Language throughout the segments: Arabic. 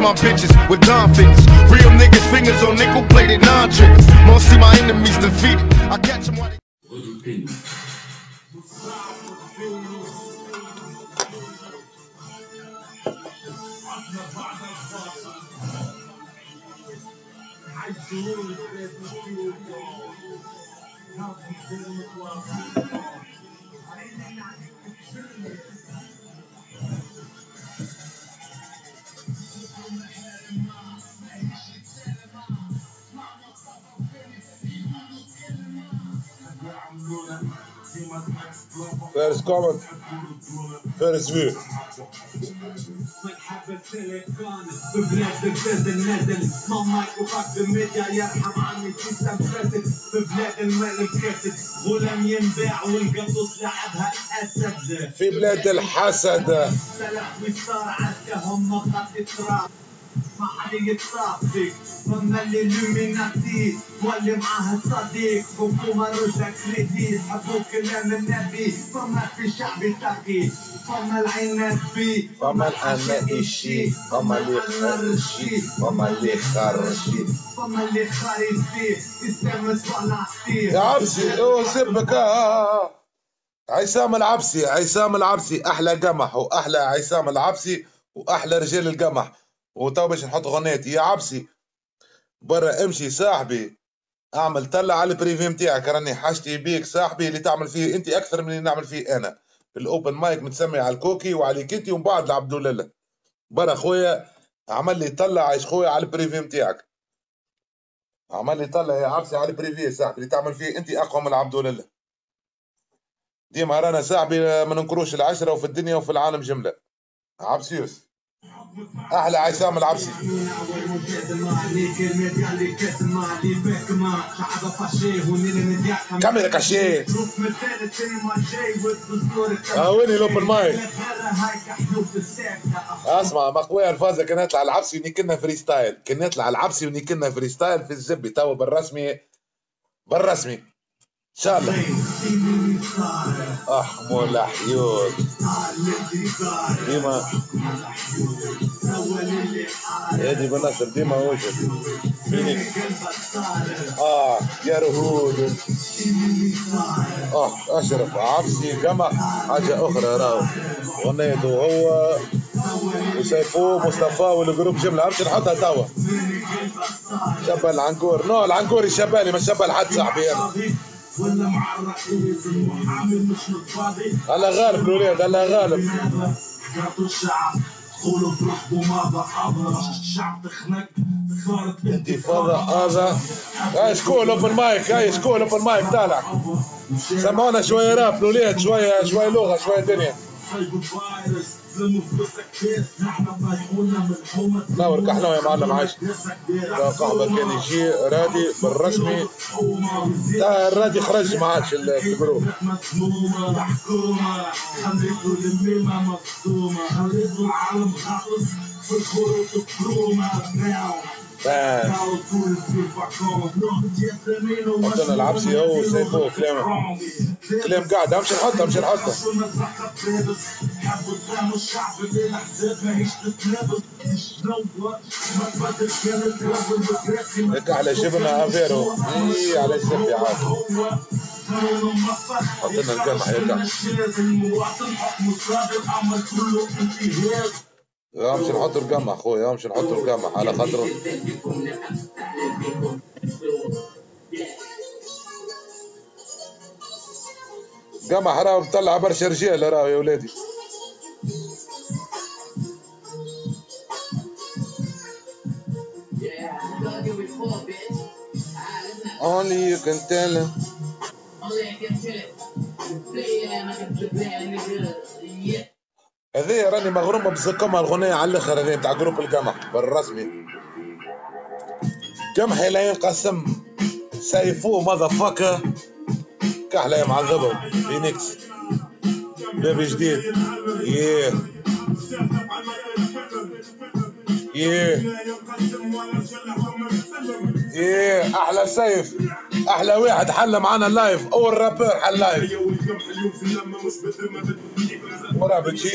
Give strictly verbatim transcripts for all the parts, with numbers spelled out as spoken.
my bitches with Don fingers. Real niggas fingers on nickel plated non triggers. Most see my enemies defeated. I catch them while they First comment, first view. ببلاد البلاد النازل ما مايك وفاك بالميديا يرحم عني سيستم فاسد ببلاد المال الكاسد غلام ينباع والقطوس لعبها الاسد في بلاد الحسد سلاح وصار عسكهم قد تراب ما حد يتصافق فما اللي لوميناتي واللي معاه الصديق حكومة رجع كريدي حبوا كلام النبي فما في شعبي تقي فما العناد بي فما الحناء الشي فما اللي خرشي فما اللي خرشي فما اللي خايف فيه يستمس ولا فيه يا عبسي اوه سبك اه عصام العبسي عصام العبسي احلى قمح واحلى عصام العبسي واحلى رجال القمح. وتو باش نحط غنيتي يا عبسي برا امشي صاحبي اعمل طلع على البريفي نتاعك راني حاجتي بيك صاحبي اللي تعمل فيه انت اكثر من اللي نعمل فيه انا. في الاوبن مايك متسمي على الكوكي وعليك انت ومن بعد لعبد الله برا خويا عمل لي طلع عايش خويا على البريفي نتاعك عمل لي طلع يا عبسي على البريفي صاحبي اللي تعمل فيه انت اقوى من عبد الله. ديما رانا صاحبي ما ننكروش العشره وفي الدنيا وفي العالم جمله. عبسيوس احلى عصام العبسي. كاميرا كاشيه ويني لوبن مايك. اسمع مقوية الفازة كان يطلع العبسي ونيكلنا فري ستايل كان يطلع العبسي ونيكلنا فري ستايل في الزبي تو بالرسمي بالرسمي ان شاء الله. احمو الحيوط ديما هادي بالنصر ديما وجد فينيكس اه يا رهود اه اشرف عبسي قمح حاجه اخرى راهو غنيته هو وسيفو مصطفى والجروب جمله امشي نحطها توا. شبه العنقور نو العنقوري شبالي ما شبه لحد صاحبي انا. ولا مع الرئيس المحامي مش متفاضي الله غالب الولاد الله غالب. قاطوا الشعب قولوا برحبوا ماذا حاضر الشعب تخنق صارت انتفاضة هذا. هاي شكون اوبن مايك هاي شكون اوبن مايك طالع سمعونا شوية راب الولاد شوية شوية لغة شوية دنيا. نور كحلة يا معلم عايش قهوة كان يجي رادي بالرسمي الرادي خرج ما عادش في الجروب. حطنا العبسي هو سيفو كلام كلام قاعد امشي نحطها امشي نحطها. هيك على جبنا افيرو اي على الزبي عاد حطنا القمح هيك امشي نحط القمح خويا امشي نحط القمح على خاطر قمح راهو مطلع برشا رجال راهو يا ولادي. Only you can tell him. Only I can tell it. Play it and I can play it nigga. Yeah. هذه راني مغرومة بزكمها الغنية على الاخر هذه بتاع جروب القمح بالرسمي. قمحي لا ينقسم سيفوه ماذا فاكا كحلة يا معذبة فينيكس بيبي جديد ياه ياه ايه احلى سيف، احلى واحد حل معانا اللايف، اول رابر حل لايف. ورا بتجي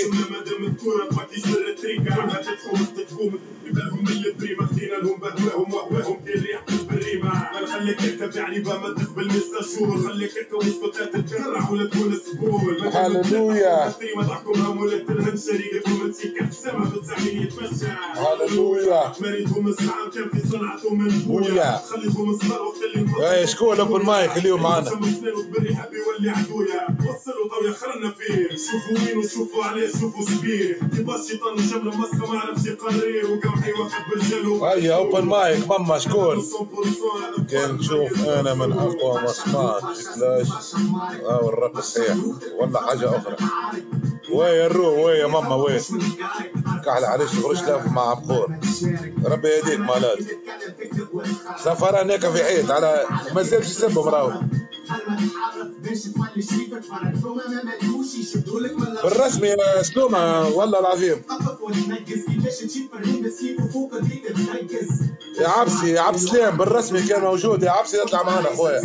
لهم اللي بريمة خدينا لهم بهواهم وهواهم دير ريحة بالريمة. ما خليك هكا يعني بمدخ بالمستشور، خليك هكا واسكت تتكرع ولا تكون سبول. هاللويا بريمة تحكمهم ولا تلهم شريكتهم تسيك حسامة بتسعين يتمشى. هاللويا مريتهم السعام كان في صنعتهم من بويا. خليتهم الصغار وقت اللي ايه شكون اوبن مايك اليوم معانا؟ بالريحة بيولي عدويا. وصلوا طويا خلنا فيه، شوفوا وين وشوفوا عليه شوفوا سبيه. يبقى الشيطان وشمله مسخة ما عرفش يقرر وقمحي واخد بالجلو. هيا اوبن مايك ماما شكون؟ كان نشوف انا من اقوى مصمات كلاش او الرب الصحيح ولا حاجة اخرى. ويا الرو ويا ماما وين؟ كحلة عليش تغرش لاف مع بخور. ربي يهديك مالات. سفر هناك في حيط على ما زالش يسبهم راهو. بالرسمي يا سلومة والله العظيم. يا عبسي يا عبد سليم بالرسمي كان موجود، يا عبسي يطلع معنا اخويا.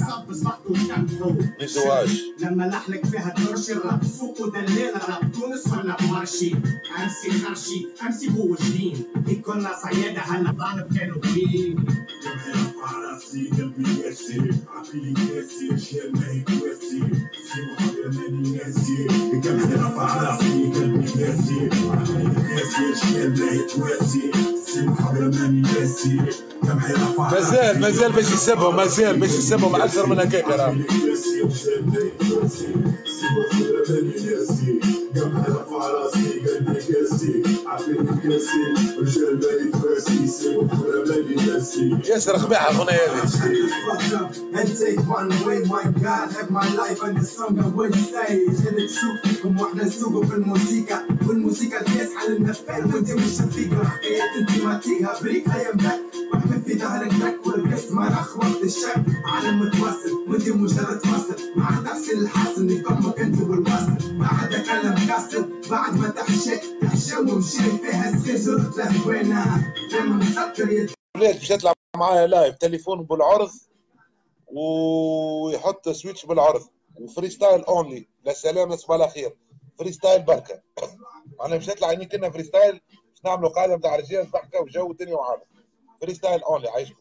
نسواش. لما لحلك فيها ترش الراب سوق ودليل الراب تونس ولا مارشي. امسي خرشي امسي بو جديد. كنا صيادة هلا طالب كانوا فين. راسي قلبي ياسي عقلي ياسي شيل ما يكواسي سيبو حاجة ماني ناسي قلبي رفع راسي قلبي ياسي عقلي ياسي شيل ما يكواسي سيبو حاجة ماني ناسي قلبي رفع مازال مازال باش يسبهم مازال باش يسبهم أكثر من هكاك راه ياسر قبيحة الأغنية هذه. And take one away, my God, have my life and the song on one stage. اللي تشوفكم واحنا نسوقوا في الموسيقى والموسيقى تسعى للنفال وانت مش شفيقة. حكايات انت ما تيها بريك هيا مبك واحمل في ظهرك لك والقسم رخ وقت الشك على متوسط وانت مجرد مصر ما عندكش الحسن يضمك انت والمصر ما عدا كلام كسر بعد ما تحشك تحشم ومشي فيها سخيزر لهوينها لما مسكر ولاد باش يطلع معايا لايف تليفون بالعرض ويحط سويتش بالعرض وفري ستايل اونلي. لا سلام صباح الخير فري ستايل بركه. انا باش نطلع هني كنا فري ستايل باش نعملوا قاعده نتاع رجال ضحكه وجو الدنيا وعارف فري ستايل اونلي. عايشكم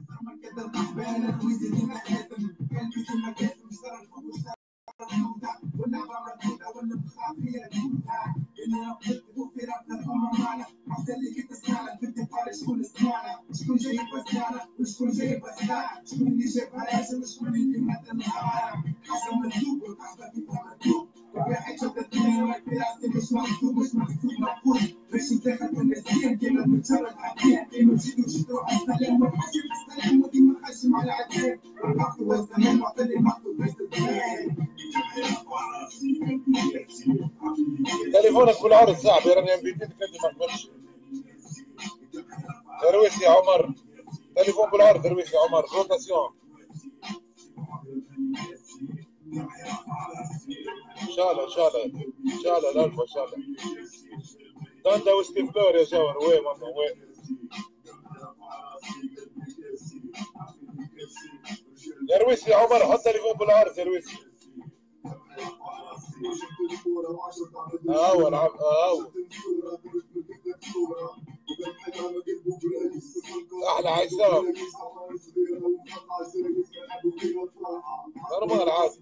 شكون جاي بسالة وشكون جاي بسالة شكون اللي جاي بلاش وشكون اللي مثل الحرام حسب مكتوب والقصبة كيفها مكتوب واحد شاف الدنيا ما في مش محسوب مش محسوب مفقود باش ندخل في النسيان كيما متجرد عديان كيما تجيدو تجيدو السلام والحشيم السلام وديما نحشم على عديان والوقت والزمان معطي المقتول باش تتبان تليفونك بالعرض صاحبي راني ام بي بي ما قبلش. درويش يا عمر تليفون بالعرض درويش يا عمر روتاسيون ان شاء الله ان شاء الله ان شاء الله الالف ان شاء الله. طنطا وستي فلور يا جوهر وي ماما وي. درويش يا عمر حط تليفون بالعرض درويش. اه والعب اه احلى عايشة نورمال عادي.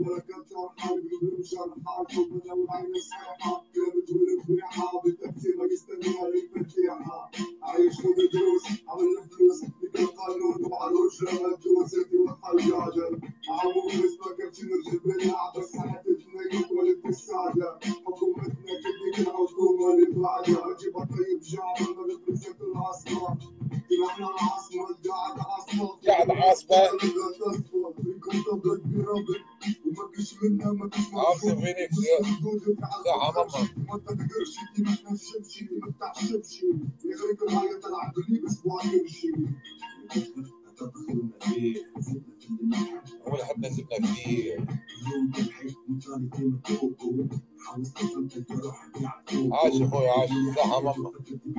قاعد عاصمة عاصمة فينيكس صح ماما. هو اللي حبنا سيبنا كثير. عاش اخويا عاش صحة ماما.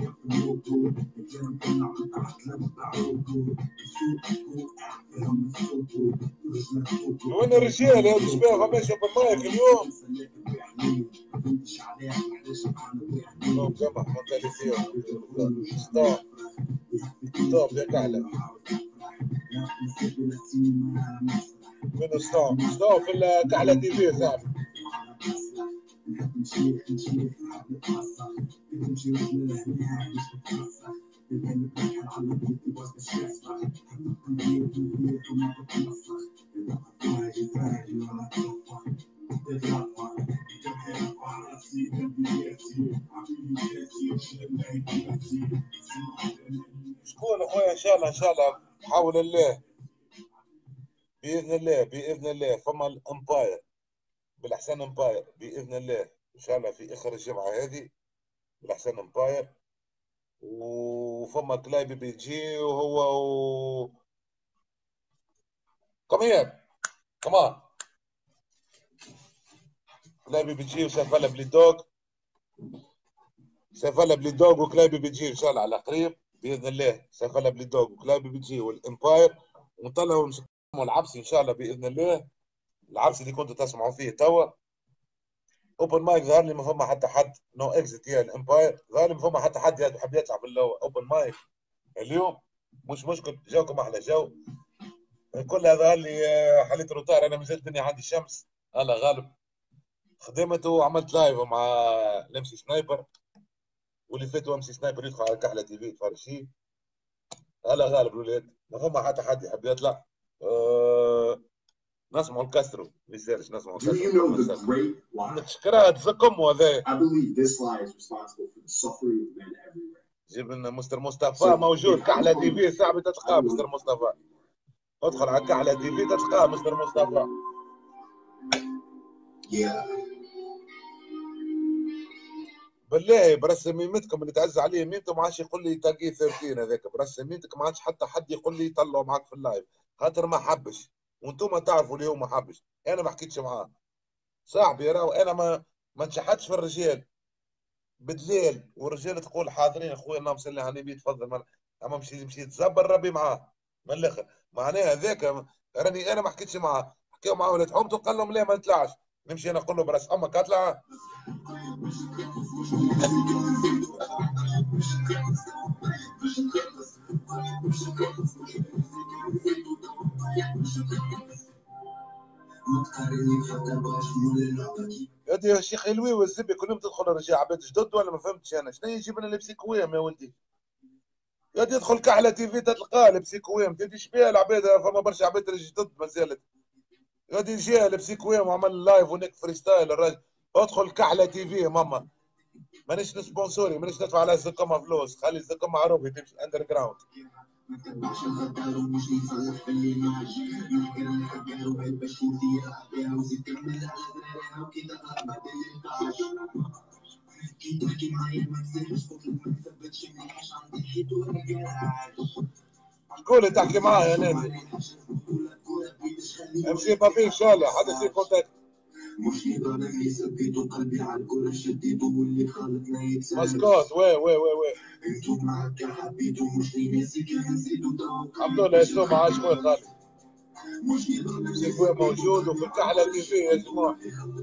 وين الرجال يا شباب ما ماشي بالمايك اليوم؟ نوم جمع مختلفين. ستوب ستوب يا كحلة. وين ستوب؟ ستوب في الكحلة تي في صاحبي. شكون اخويا ان شاء الله ان شاء الله بحول الله باذن الله باذن الله. فما الامباير بالاحسن امباير باذن الله ان شاء الله في اخر الجمعه هذه بالاحسن امباير. وفما كلايبي بيجي وهو و... كمان كمان كلايبي بيجي وسافلا بلي دوغ سافلا بلي دوغ وكلايبي بيجي ان شاء الله على قريب باذن الله. سافلا بلي دوغ وكلايبي بيجي والامباير ونطلعوا نسموا العبسي ان شاء الله باذن الله. العبسي اللي كنتوا تسمعوا فيه توا اوبن مايك. ظهر لي ما فما حتى حد نو اكزيت يا الامباير. ظهر لي ما فما حتى حد يحب يطلع بالاوبن مايك اليوم. مش مشكل جاكم احلى جو. كل هذا ظهر لي حليت روتار. انا مازلت الدنيا عندي شمس الله غالب. خدمت وعملت لايف مع الام سي سنايبر واللي فاتوا ام سي سنايبر يدخل على كحله تي في يتفرج فيه الله غالب. الولاد ما فما حتى حد يحب يطلع. أه... نسمعوا الكسرو ما يسالش نسمعوا الكسرو. نشكرها تزكم وهذا. جيب لنا مستر مصطفى موجود كحله تي في صاحبي تلقاه مستر مصطفى. ادخل على كحله تي في تلقاه مستر مصطفى. بالله برسم ميمتكم اللي تعز عليه ميمته ما عادش يقول لي تاقي ثلاثين هذاك. برسم ميمتك ما عادش حتى حد يقول لي طلعوا معاك في اللايف خاطر ما حبش. وانتم تعرفوا اللي هو ما حبش. انا ما حكيتش معاه صاحبي راهو. انا ما ما نشحتش في الرجال بالليل والرجال تقول حاضرين اخويا اللهم صل على النبي تفضل. اما مشي مشي تزبر ربي معاه من الاخر. معناها هذاك راني انا ما حكيتش معاه. حكيوا معاه ولاد حومته قال لهم لا ما نطلعش. نمشي انا نقول له براس امك اطلع. يا شيخ الوي والزبي كلهم تدخل الرجال عباد جدد ولا ما فهمتش انا شنو يجيب لنا البسيكويم يا ولدي. يا تدخل كحله تي في تلقاه البسيكويم تديش بها العباد. فما برشا عباد جدد ما زالت. يا دي جاء البسيكويم وعمل لايف ونيك فريستايل الراجل. ادخل كحله تي في ماما. مانيش نسبونسوري مانيش ندفع على الزكامه فلوس. خلي الزكامه معروف تمشي اندر جراوند. شكون تحكي معاه يا نادي؟ امشي ما فيه ان شاء الله حد يصير كونتاكت. مسكوت وي وي وي وي الحمد لله يسلم مع شكون خالد. سيكوي موجود وفي الكحله تي في يا جماعه.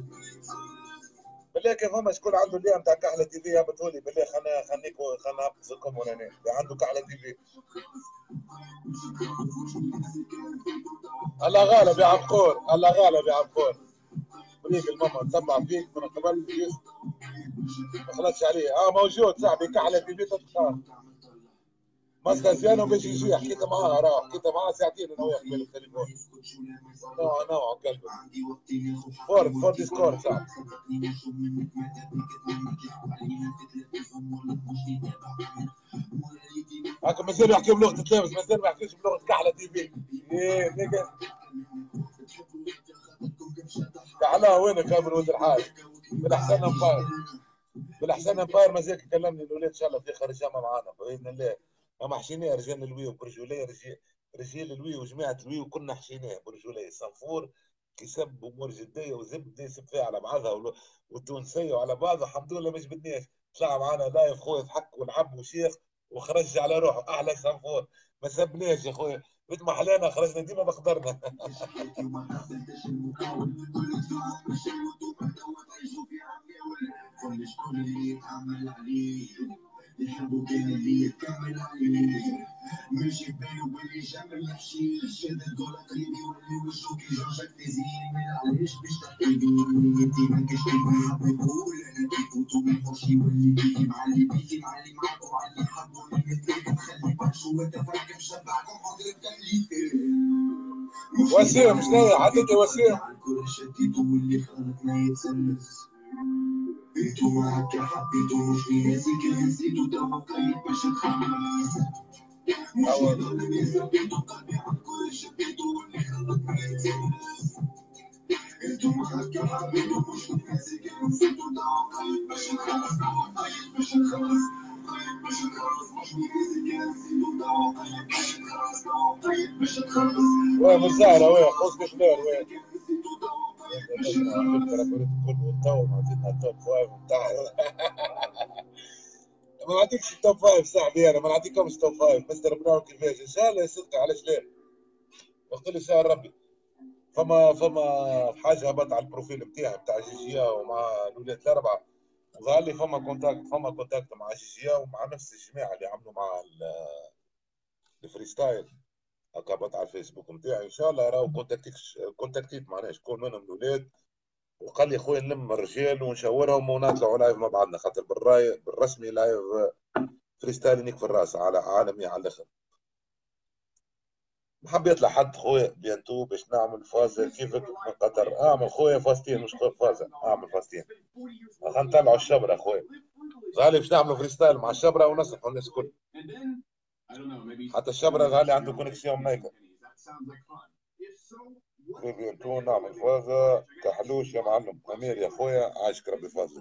بالله كيف فما شكون عنده اليوم تاع كحله تي في هبطوا لي بالله. خلينا خليكم خلينا نهبطكم ولا انا عنده كحله تي في. الله غالب يا عبقور الله غالب يا عبقور. بريق الماما نتبع فيك من قبل ما خلصش عليه. اه موجود صاحبي كحله تي في تتخان ماسكازيانو باش يجي. حكيت معاه راه حكيت معاه ساعتين انا وياه قبل التليفون. نوع نوع قلبي فورد فورد ديسكورد صاحبي. هاكا مازال يحكي بلغه التلامس مازال ما يحكيش بلغه كحله تي في. ايه نيكا كحله وينك يا ابن ولد الحاج؟ بالاحسن امباير بالاحسن امباير مازال كلمني الاولاد ان شاء الله في خارج جامعه معانا باذن الله. اما حشيني رجال الوي وبرجوليه رجال رجال الوي وجماعه الوي وكنا حشيناه برجوليه صنفور كسب امور جديه وزبده يسب فيها على بعضها والتونسيه وعلى بعضها الحمد لله ما جبدناش. طلع معنا لايف خويا ضحك ولعب وشيخ وخرج على روحه احلى صنفور ما سبناش يا خويا مثل ما حلانا خرجنا ديما بقدرنا. يحبوا كان اللي يكمل عليه ماشي بينه وبين جنب الحشيش هذا الدور قريبي واللي وجهه كي جوجك تزين من علاش باش تحكي بيه انتي ما كاش كيما حب يقول انا بيكوتو ما يخرجش يولي بيكي معلي بيكي معلي معاك وعلي حبوني مثلكم خلي برشو وتفرق مشبعكم حاضر التأليف وسيم شنو حطيتي وسيم الكل شديدو واللي خلقنا يتسلس انتو هكا حبيتو مش ناسي كان نسيتو توا قريب باش نخلص مش ضروري ثبتو قلبي عالكل شديتو واللي خلقنا يتسلس انتو هكا حبيتو مش ناسي كان نسيتو توا قريب باش نخلص قريب باش نخلص قريب باش نخلص مش ناسي كان نسيتو توا قريب باش نخلص قريب باش نخلص وين مسهلة وين قصدي شنو وين التوب فايف بتاعي ما نعطيكش التوب فايف صاحبي انا ما نعطيكمش توب فايف مستر براون كيفاش ان شاء الله يصدق علاش لا وقت لي شاء ربي. فما فما حاجه هبط على البروفيل بتاعي بتاع جيجيا ومع الولاد الاربعه وظهر لي فما كونتاكت فما كونتاكت مع جيجيا ومع نفس الجماعه اللي عملوا مع الفري ستايل هكا هبط على الفيسبوك نتاعي ان شاء الله راهو كونتاكتيكش كونتاكتيت معناها شكون منهم الاولاد وقال لي خويا نلم الرجال ونشاورهم ونطلعوا لايف مع بعضنا خاطر بالراي بالرسمي لايف فري ستايل نيك في الراس على عالمي على الاخر. نحب يطلع حد خويا بيانتو باش نعمل فازة كيفك من قطر اعمل خويا فاستين مش فازة اعمل فاستين خلينا نطلعوا الشبرة خويا غالي باش نعملوا فري ستايل مع الشبرة ونصلحوا الناس الكل حتى الشبرة غالي عنده كونيكسيون ميكر بيانتو نعمل فازة كحلوش يا معلم امير يا خويا عاشك ربي فازة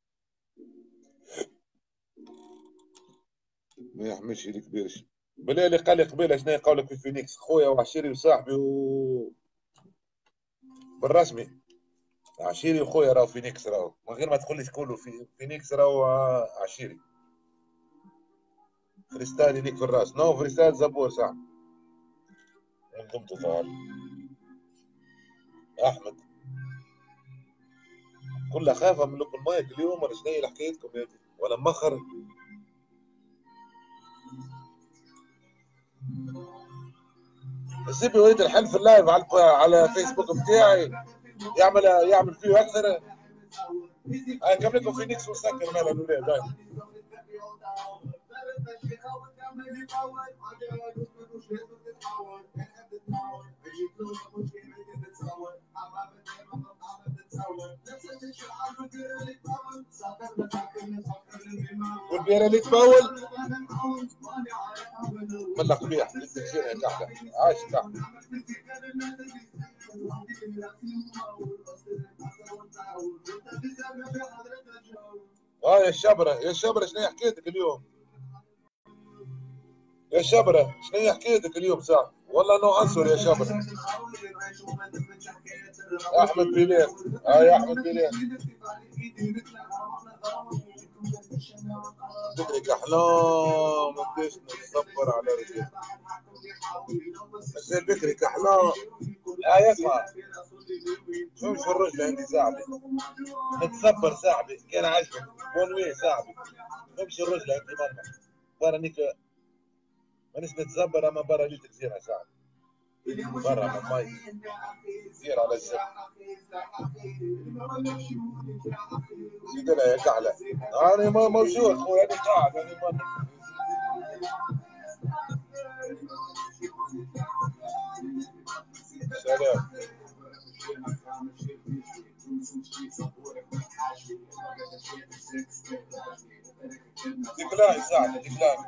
ما يحملش لي كبيرش بلا اللي قال لي قبيله شنو قولك في فينيكس خويا وعشيري وصاحبي و بالرسمي عشيري وخويا راهو فينيكس راهو من غير ما تقول لي شكون في فينيكس راهو عشيري فريستايل يديك في الراس نو فريستايل زبور صاحبي انضمتو ظهر احمد كلها خايفه من لكم المايك اليوم ولا شنو هي حكايتكم هذه ولا مخر سيبي وليد الحل في اللايف على على فيسبوك بتاعي يعمل يعمل فيه اكثر هاي كم لكم فينيكس وسكر مال الاولاد هاي والبيرة اللي تبول ملا قبيح للتكسير يا كحلة عايش كحلة اه يا الشبرة يا الشبرة شنو هي حكايتك اليوم يا شبرة شنو هي حكايتك اليوم صاحبي والله نو عنصر يا شبرة احمد بلال اه يا احمد بلال بكري كحلان ما بديش نصبر على رجال زي بكري كحلان اه يسمع شوف الرجل عندي صاحبي نتصبر صاحبي كان عاجبك بونوي صاحبي نمشي الرجل عندي مرة برا نيك مانيش نتزبر اما برا لي تكسيرها صاحبي برا من مي سير على الجبل زيد لها يا كحلة انا ما موجود خويا انا قاعد انا ما سلام ديكلاي صاحبي ديكلاي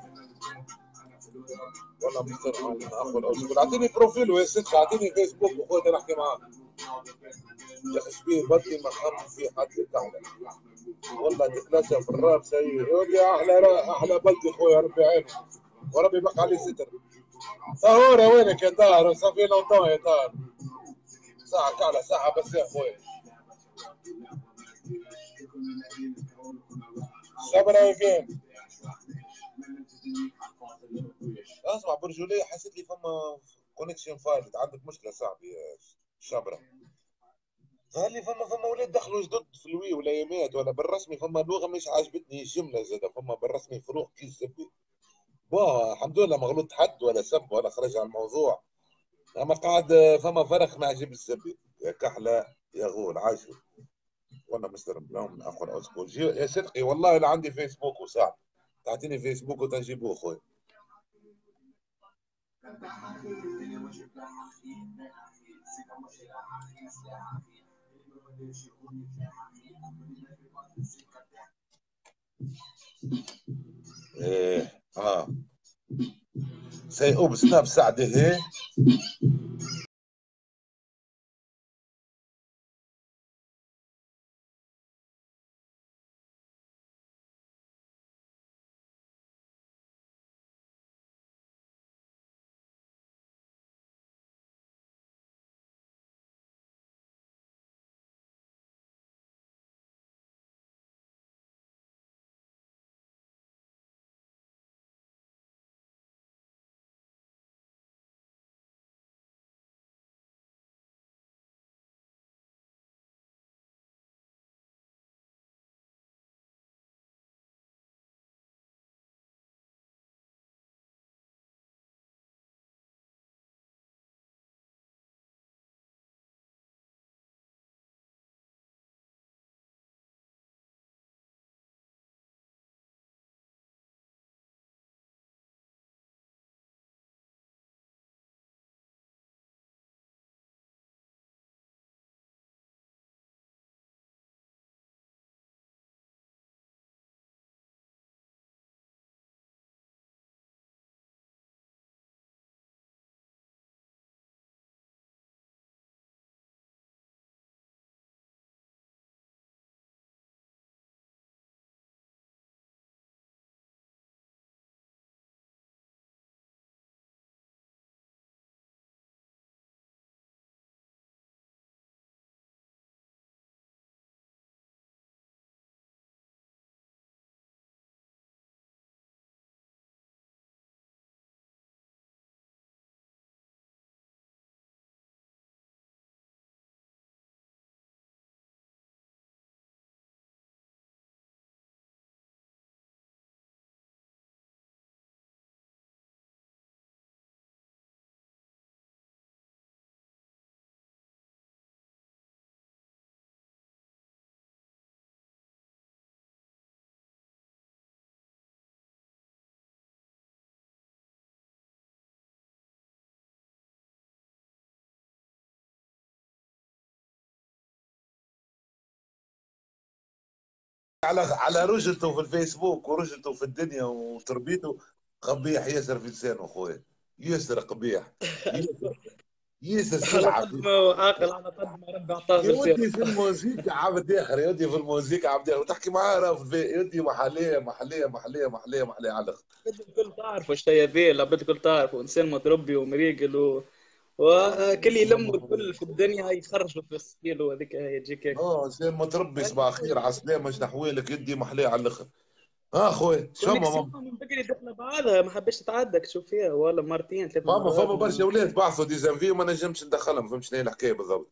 والله مصر اخو الاوسط اعطيني بروفيل يا ست اعطيني فيسبوك وخذ نحكي معاه يا اخي شبيه بدي ما خمم في حد كحلة والله ديكلاسة في الراب سيء يقول لي احلى احلى بلدي خويا ربي عينه وربي بقى عليه ستر طهورة وينك يا طاهر؟ صافي لونتون يا طاهر. ساعة كعلة ساعة بس يا اخوي. صبرا فين؟ اسمع برجولية حسيت لي فما كونكشن فايلت، عندك مشكلة صاحبي يا شبرا. قال لي فما فما ولاد دخلوا جدد في الوي ولا يمات ولا بالرسمي، فما لغة مش عجبتني جملة زادة، فما بالرسمي فروق كي زبي. بون الحمد لله ما غلطت حد ولا سب ولا خرج على الموضوع، اما قاعد فما فرق ما عجب الزبي. يا كحلة يا غول عاشوا وانا مستلم لهم من اخر اسبوع. يا صدقي والله لا عندي فيسبوك وصعب، تعطيني فيسبوك وتنجيبوه خويا. ايه اه سيئوب سناب سعده هي. على على رجلته في الفيسبوك ورجلته في الدنيا وتربيته قبيح ياسر في لسانه خويا. ياسر قبيح. ياسر ياسر على سلعه. قد ما هو عاقل على قد ما ربي عطاه يا لسان. ودي في الموسيقى عبد اخر، يا ودي في الموسيقى عبد اخر، وتحكي معاه راه في البيت يا ودي محليه محليه محليه محليه محليه على الاخر. بدي الكل تعرفوا الشياذين، بدي الكل تعرفوا انسان متربي ومريقل و... وكل يلموا الكل في الدنيا يخرجوا في السبيل وهذيك هي تجيك هيك. اه زين متربي صباح خير على السلامه شنو احوالك يدي محليه على الاخر. اه خويا شما كونيكسيون ماما. من بكري دخل بعضها ما حبيتش تعدك تشوف فيها ولا مرتين ثلاث ماما مرات فما برشا ما... اولاد بعثوا ديزانفي وما نجمش ندخلهم، فهمت شنو هي الحكايه بالضبط.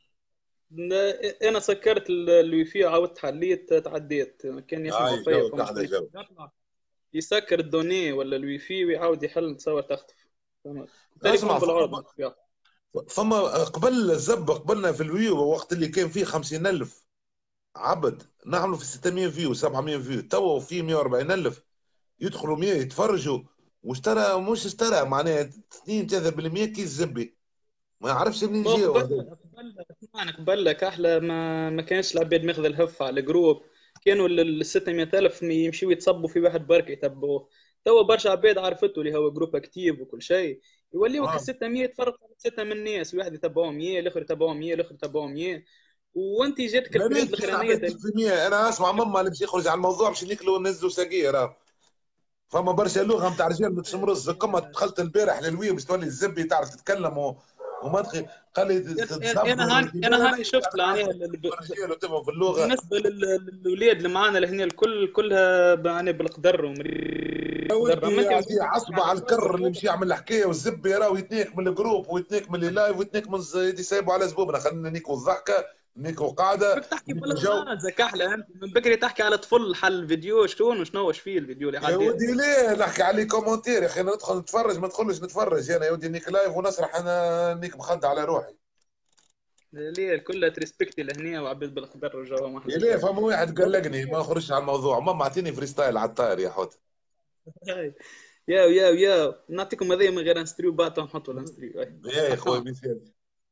انا سكرت ال- الوي في عاودت حليت تعديت كان يسمعوا هاي فيا جو فما كحله شكون جو. يطلع يسكر الدوني ولا الوي في ويعاود يحل تصور تختفي. فهمت؟ اسمع التليفون فما بالعرض بالطبيعة. فما قبل الزب قبلنا في الويو وقت اللي كان فيه خمسين ألف عبد نعملوا في ستمية فيو سبعمية فيو، توا في مية وأربعين ألف يدخلوا مية يتفرجوا، واشترى مش اشترى معناها اثنين ثلاثة بالمية كيس زبي، ما يعرفش منين ما جاوا قبل هذول. قبل اسمعني قبل كحلة ما ما كانش العباد ماخذ الهف على الجروب، كانوا ال ستمية ألف يمشيوا يتصبوا في واحد بركة يتبعوه. توا برشا عباد عرفته اللي هو جروب اكتيف وكل شيء، يوليوك ال اه ستمية يتفرق على ستة من الناس، واحد يتبعوه مية الاخر يتبعوه مية الاخر يتبعوه مية، وانت جاتك يا البريود ريت كان الاخرانيه عباد تاني. ستمية. انا اسمع ماما اللي باش يخرج على الموضوع باش ناكلوا ونزلوا ساقيه راه. فما برشا لغه نتاع رجال متشمرز زكما دخلت البارح للوي باش تولي الزبي تعرف تتكلم و... وما تخي قال لي تتزبر انا هاني انا هاني شفت يعني رجال وتفهم في اللغه. بالنسبه للاولاد اللي معانا اللي هنا الكل كلها يعني بالقدر يا ومريض. اما ودي انت هذه عصبة على الكر اللي مشي يعمل الحكايه والزبي راهو يتنيك من الجروب ويتنيك من اللايف ويتنيك من يدي سايبه على زبوبنا. خلينا نيكو الضحكه نيكو قاعده بك تحكي نيكو جو. بالغاز كحله انت من بكري تحكي على طفل حل الفيديو شلون وشنو وش فيه الفيديو اللي يا حديت. ودي ليه نحكي عليه كومنتير يا اخي ندخل نتفرج ما ندخلش نتفرج انا يا ودي نيك لايف ونسرح انا نيك مخدع على روحي. ليه كلها تريسبكتي لهنا وعبيد بالقدر وجو ما يا احلى ليه جو. فما واحد قلقني ما نخرجش على الموضوع ماما اعطيني فريستايل على الطاير يا حوت. ياو ياو ياو نعطيكم هذه من غير نستريو بات ونحطوا لها نستريو. يا اخوي بيسال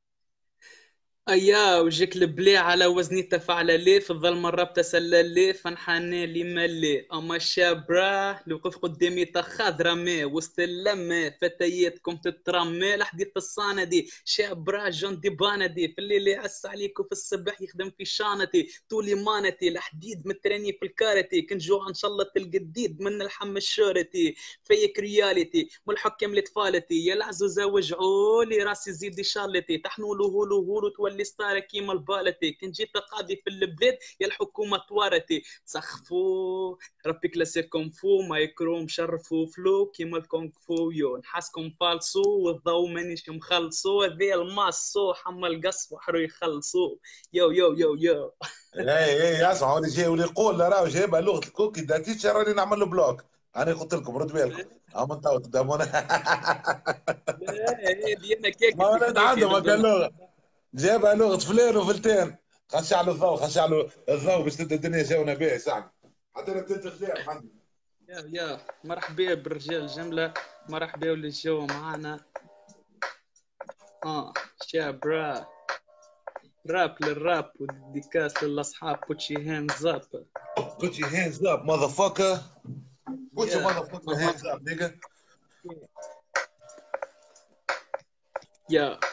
ايا وجيك البلي على وزني تفعل لي في الظلمه الرب تسلل لي فنحني لي ملي اما الشابرا اللي وقف قدامي تخاذ مي وسط اللمه فتياتكم تترمي لحديث الصاندي شابرا جون دي باندي في الليل يعس عليك وفي الصباح يخدم في شانتي طولي مانتي الحديد متراني في الكارتي كنت جوع ان شاء الله تلقى الجديد من الحم الشورتي فيك رياليتي والحكم لطفالتي يا العزوزه وجعولي راسي زيدي شارلتي تحنولو هولو هولو تولي ستاره كيما البالتي كنت جيت قاضي في البلاد يا الحكومه توارتي تسخفوا ربي كلاسيكم فو مايكرو مشرفوا فلو كيما الكونغ فو يو نحاسكم فالسو والضو مانيش مخلصو ذي الماسو حمل قص وحرو يخلصوا يو يو يو يو. اي اي اسمع ولي جاي ولي يقول راهو جايبها لغه الكوكي دا تيتشر راني نعمل له بلوك. انا قلت لكم ردوا بالكم اما انتوا تدامونا. لا هذه انا كيك ما ولد عندهم هكا اللغه جابها لغه فلان وفلتان. خش على الضوء خش على الضوء باش تبدا الدنيا جاونا بها ساعه حتى لو تنت فلان عندي. يا يا مرحبا بالرجال جمله مرحبا واللي جو معانا. اه شابرا راب للراب وديكاس للاصحاب بوتشي هاندز اب Put your hands up motherfucker. Put your motherfucking hands up nigga. يا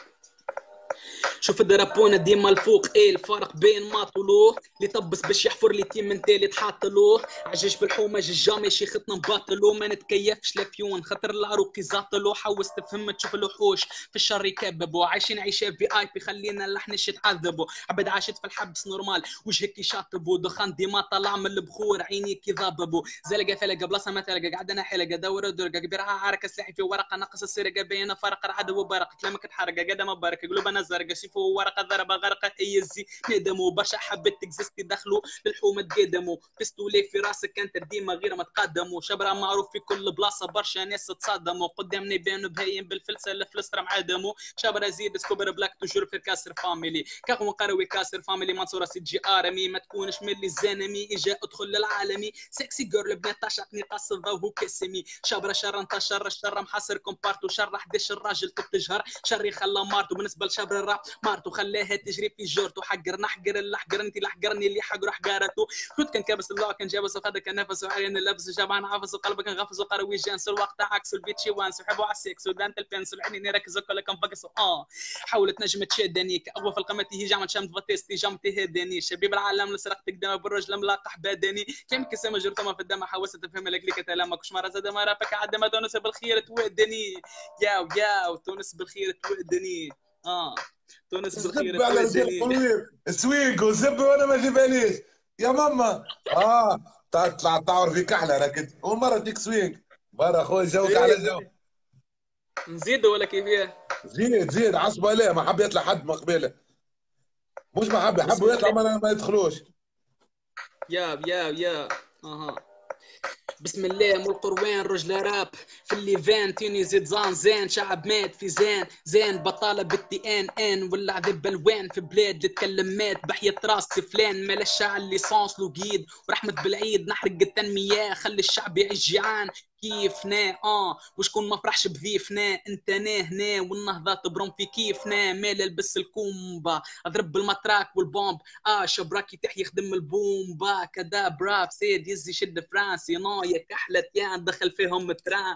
شوف الدرابونه ديما الفوق ايه الفرق بين ما طلوه اللي طبس باش يحفر لي تيم من تالي تحاطلوه عجيش بالحومه جامي شي خطنا نباطلو ما نتكيفش لفيون خاطر العروق زاطلو حوس تفهم تشوف الوحوش في الشر يكببوا عايشين عيشه في اي بي خلينا لحنش يتعذبوا عبد عاشت في الحبس نورمال وجهك يشاطبوا دخان ديما طلع من البخور عيني كي ضاببوا زلقه فلقه بلاصه ما تلقى قاعد انا حلقه دور درقه كبيرها عركه سلاحي في ورقه نقص السرقه بين فرق العدو وبرق كلامك تحرقه قدم مبارك قلوبنا زرقاء شوفوا ورقه ضربه غرقه ايزي ندموا برشا حبت تكزيستي دخلوا للحومه تقدموا بستولي في راسك انت ديما غير ما تقدموا شبرا معروف في كل بلاصه برشا ناس تصدموا قدامنا يبانوا بهايم بالفلسه الفلسطر معدموا شبرا زيد سكوبر بلاك توجور في كاسر فاميلي كاغو قروي كاسر فاميلي منصوره سي جي ارمي ما تكونش من اللي زانمي اجا ادخل للعالمي سكسي جيرل بنات تعشقني قص الضوء كسمي شبرا شر انت شر الشر محاصر كومبارتو شر حداش الراجل تتجهر شري خلى مارتو بالنسبه لشبرا الراب مارتو خلاها تجري في جورتو حقر نحقر اللي حقر انت اللي حقرني اللي حقر حقارته خد كان كابس اللوع كان جابس وخد كان نفس وعين اللبس جابان عفس وقلبك انغفز وقروي جانس الوقت عكس البيتشي وانس وحبوا على السكس ودانت البنس العينين يركز كل كان فقس اه حاولت نجم تشدني اقوى في القمه هي جامعه شمت فاتيستي جامتي هداني شبيب العالم لسرقت قدام بالرجل ملاقح بدني كم كسمه جرتما في الدم حوست تفهم لك ليك كلامك وش مره زاد ما رافك عدم تونس بالخير تودني ياو ياو تونس بالخير تودني اه تونس بالخير زب على رجال سويق وزب وانا ما جيبهاليش يا ماما اه تطلع تعور في كحله انا كنت اول مره اديك سويق مره اخوي جوك على جو نزيدوا ولا كيفيه؟ زيد زيد عصبه ليه ما حب يطلع حد مقبله مش ما حب يحبوا يطلع ما, ما يدخلوش يا يا يا اها بسم الله مول القروان رجل راب في الليفان تيني زيد زان زين شعب مات في زين زين بطالة بالتي ان ان ولا عذب الوان في بلاد اللي تكلم مات بحية راس فلان مال الشعب الليسانس لوقيد ورحمة بالعيد نحرق التنمية خلي الشعب يعيش جيعان كيفنا اه وشكون ما فرحش بضيفنا انت نا هنا والنهضه تبرم في كيفنا مال البس الكومبا اضرب بالمطراك والبومب اه شبراكي تحيي يخدم البومبا كذا براف سيد يزي شد فرانسي نايا كحلة يان دخل فيهم التران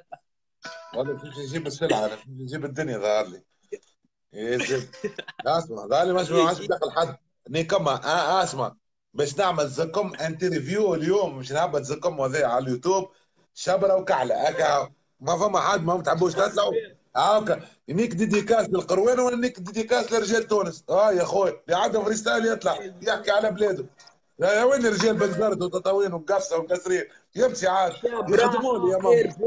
هذا فيش يجيب السلعه فيش يجيب الدنيا ظهر لي يزيد اسمع ظهر لي مش مش دخل حد نيكما آه اسمع باش نعمل زكم انترفيو اليوم مش نهبط زكم هذا على اليوتيوب شبرا وكحله هكا ما فما حد ما تحبوش تطلعوا هاكا نيك ديديكاس للقروان ولا نيك ديديكاس لرجال تونس اه يا خويا اللي عنده فريستايل يطلع يحكي على بلاده يا وين رجال بنزرت وتطاوين وقصه وقصرين يمشي عاد يخدموا لي يا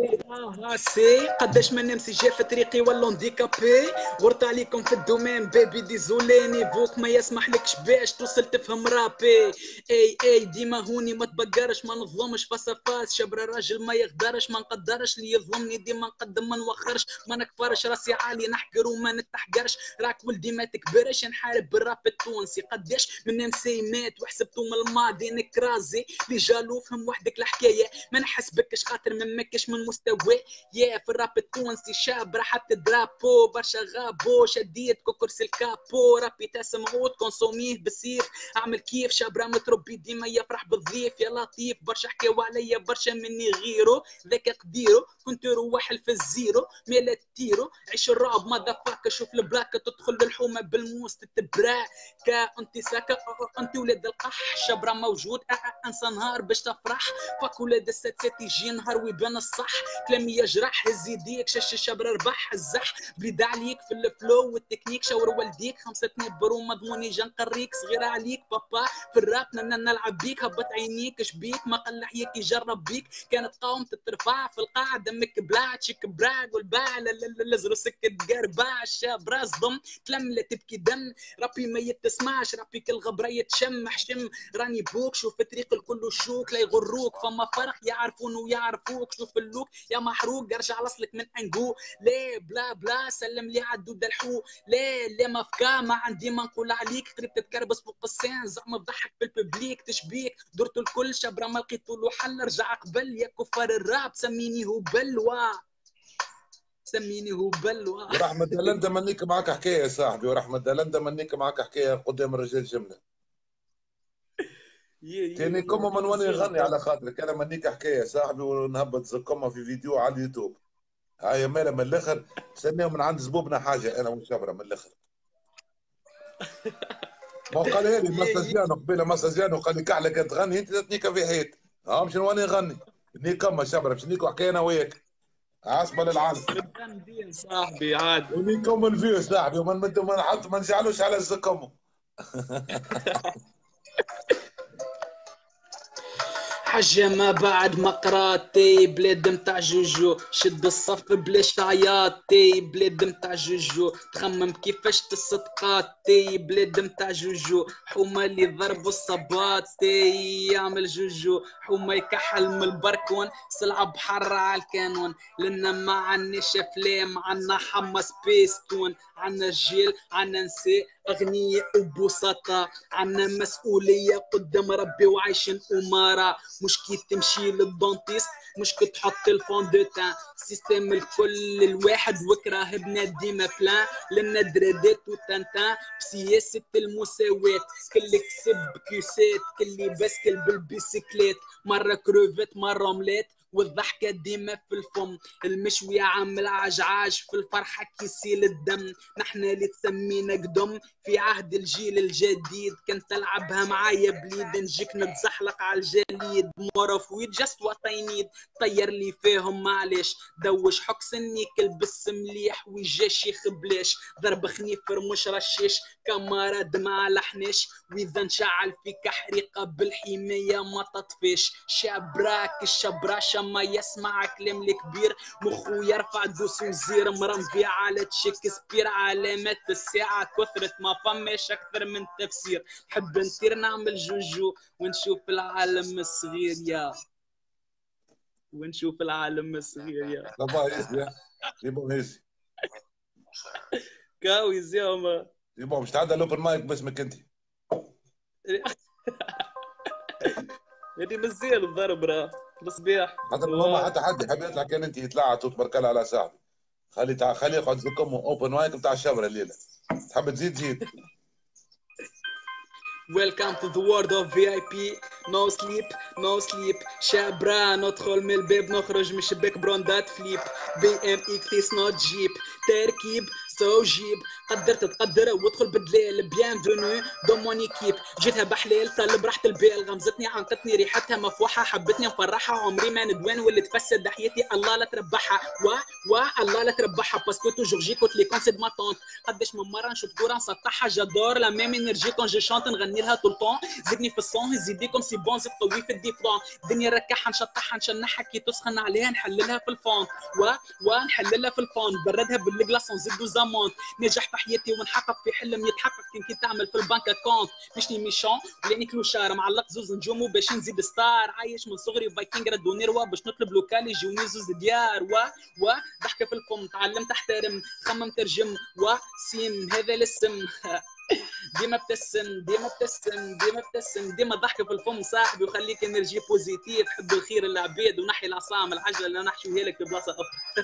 ماما سي قداش من نمسي جا في طريقي ولا انديكابي غرت عليكم في الدومين بيبي ديزوليني فوك ما يسمح لكش باش توصل تفهم رابي اي اي ديما هوني ما تبقرش ما نظلمش فاس فاس شبر راجل ما يقدرش ما نقدرش اللي يظلمني ديما نقدم ما نوخرش ما نكفرش راسي عالي نحقر وما نتحقرش راك ولدي ما تكبرش نحارب بالراب التونسي قداش من نمسي مات وحسبتو من الماضي نكرازي اللي جالو فهم وحدك الحكايه ما نحسبكش خاطر ما مكش من مستوى يا في الراب التونسي شاب راحت درابو برشا غابو شديت كرسي الكابو رابي تاسم عود كونسوميه بالسيف اعمل كيف شاب متربي ديما يفرح بالضيف يا لطيف برشا حكاو عليا برشا مني غيرو ذاك قديرو كنت روح في الزيرو ميلا تيرو عيش الرعب ماذا فاك شوف البلاكه تدخل للحومه بالموس تتبرع كا انت ساكا انت ولاد القح شبرا موجود انسى نهار باش تفرح فاك ولاد الستات يجي نهار ويبان الصح كلامي يجرح هز يديك شش شبر ربح الزح بريد عليك في الفلو والتكنيك شاور والديك خمسة نبر ومضموني جا نقريك صغيرة عليك بابا في الراب نلعب بيك هبط عينيك شبيك ما قل حياك يجرب بيك كانت قاوم تترفع في القاع دمك بلاع شيك براق والباع لزرو سكت قرباع الشاب راس ضم تلم لا تبكي دم ربي ما يتسمعش ربي كل غبرة يتشم حشم راني بوك شوف طريق الكل شوك لا يغروك فما فرق يعرفون ويعرفوك شوف اللوك يا محروق ارجع لصلك من انجو لا بلا بلا سلم لي عدو دلحو لا لا ما فكا ما عندي ما نقول عليك قريب تتكربس فوق السين زعما بضحك بالببليك تشبيك درت الكل شبرا ما لقيتو له حل رجع قبل يا كفار الراب سميني هبل وا سميني هبل وا ورحمة دلندا منيك معك حكايه يا صاحبي ورحمة دلندا منيك معك حكايه قدام الرجال جمله تاني كم من وانا يغني على خاطرك انا منيك حكايه صاحبي ونهبط زكمها في فيديو على اليوتيوب هاي مالا من الاخر سنيهم من عند زبوبنا حاجه انا وشبرا من الاخر ما قالها لي مسجانو قبيله مسجانو قال لي كحله كانت تغني انت تنيكا في حيط ها مش وانا نغني نيكا شبرا باش نيكو حكايه انا وياك عاصمه للعالم صاحبي عاد ونيكم الفيو صاحبي وما نحط ما نجعلوش على الزكمو حاجة ما بعد ما قراتي بلاد متاع جوجو شد الصف بلاش عياطي بلاد متاع جوجو تخمم كيفاش تصدقاتي بلاد متاع جوجو حومة اللي ضربوا الصباطي يعمل جوجو حومة يكحل من البركون سلعة بحر على الكانون لنا ما عناش افلام عنا حمص بيستون عنا جيل عنا نساء أغنياء وبسطاء عنا مسؤولية قدام ربي وعايشين أمارة مش كي تمشي للدونتيست مش كي تحط الفون دو تان سيستم الكل الواحد وكراه بنادي مفلان لنا درادات وتنتان بسياسة المساواة كل كسب كيسات كل بسكل بالبيسكليت مرة كروفيت مرة ملات والضحكة ديما في الفم المشوي عامل عجعاج في الفرحة كيسيل الدم نحن اللي تسمينا قدم في عهد الجيل الجديد كنت تلعبها معايا بليد نجيك نتزحلق على الجليد مورف ويد جاست وات اي نيد طير لي فيهم معليش دوش حك سنيك البس مليح ويجا شيخ بلاش ضرب خنيفر مش رشيش كامارا دمع لحنيش واذا نشعل فيك حريقة بالحماية ما تطفيش شابراك الشبراش ما يسمع كلام الكبير مخو يرفع دوس وزير مرمبي على شكسبير علامات الساعة كثرة ما فماش أكثر من تفسير حب نطير نعمل جوجو ونشوف العالم الصغير يا ونشوف العالم الصغير يا صباح يزي يبا هيزي كاوي زيوما يبا مش تعدى الأوبن مايك باسمك أنت هذه مزيان الضرب راه بالصباح حتى ما حتى حد يحب يطلع كان انت يطلع تبارك الله على صاحبي خلي تاع خلي يقعد زكم اوبن مايك بتاع الشبره الليله تحب تزيد زيد Welcome to the world of في آي بي No sleep, no sleep شابرا ندخل من الباب نخرج من الشباك براندات فليب بي ام اكس نوت جيب تركيب سو جيب قدرت تقدر وادخل بالدليل بيان فونو دو مون ايكيب جيتها بحليل طلب راحة البال غمزتني عنقتني ريحتها مفوحة حبتني مفرحة عمري ما ندوان واللي تفسد حياتي الله لا تربحها و و الله لا تربحها باسكو توجور جي كوت لي كونسي دو ما طونت قداش من مرة نشوف كورة نسطحها جادور لا ميم انرجي كون جي شونت نغني لها طول طون زدني في الصون زيدي كوم سي بون زيد قوي في الديفرون الدنيا ركحها نشطحها نشنحها كي تسخن عليها نحللها في الفون و ونحللها في الفون بردها بالكلاصون زيدو زامونت نجح في حياتي ونحقق في حلم يتحقق كي تعمل في البنك اكونت مش لي ميشون لاني كلوشار معلق زوز نجوم وباش نزيد ستار عايش من صغري فايكنج ردو نيروا باش نطلب لوكال يجوني زوز ديار و و ضحكه في الفم تعلمت احترم خمم ترجم وسيم هذا الاسم ديما ابتسم ديما ابتسم ديما ابتسم ديما ضحكه في الفم صاحبي وخليك انرجي بوزيتيف حب الخير للعباد ونحي العصام العجله اللي نحشوها لك في بلاصه اخرى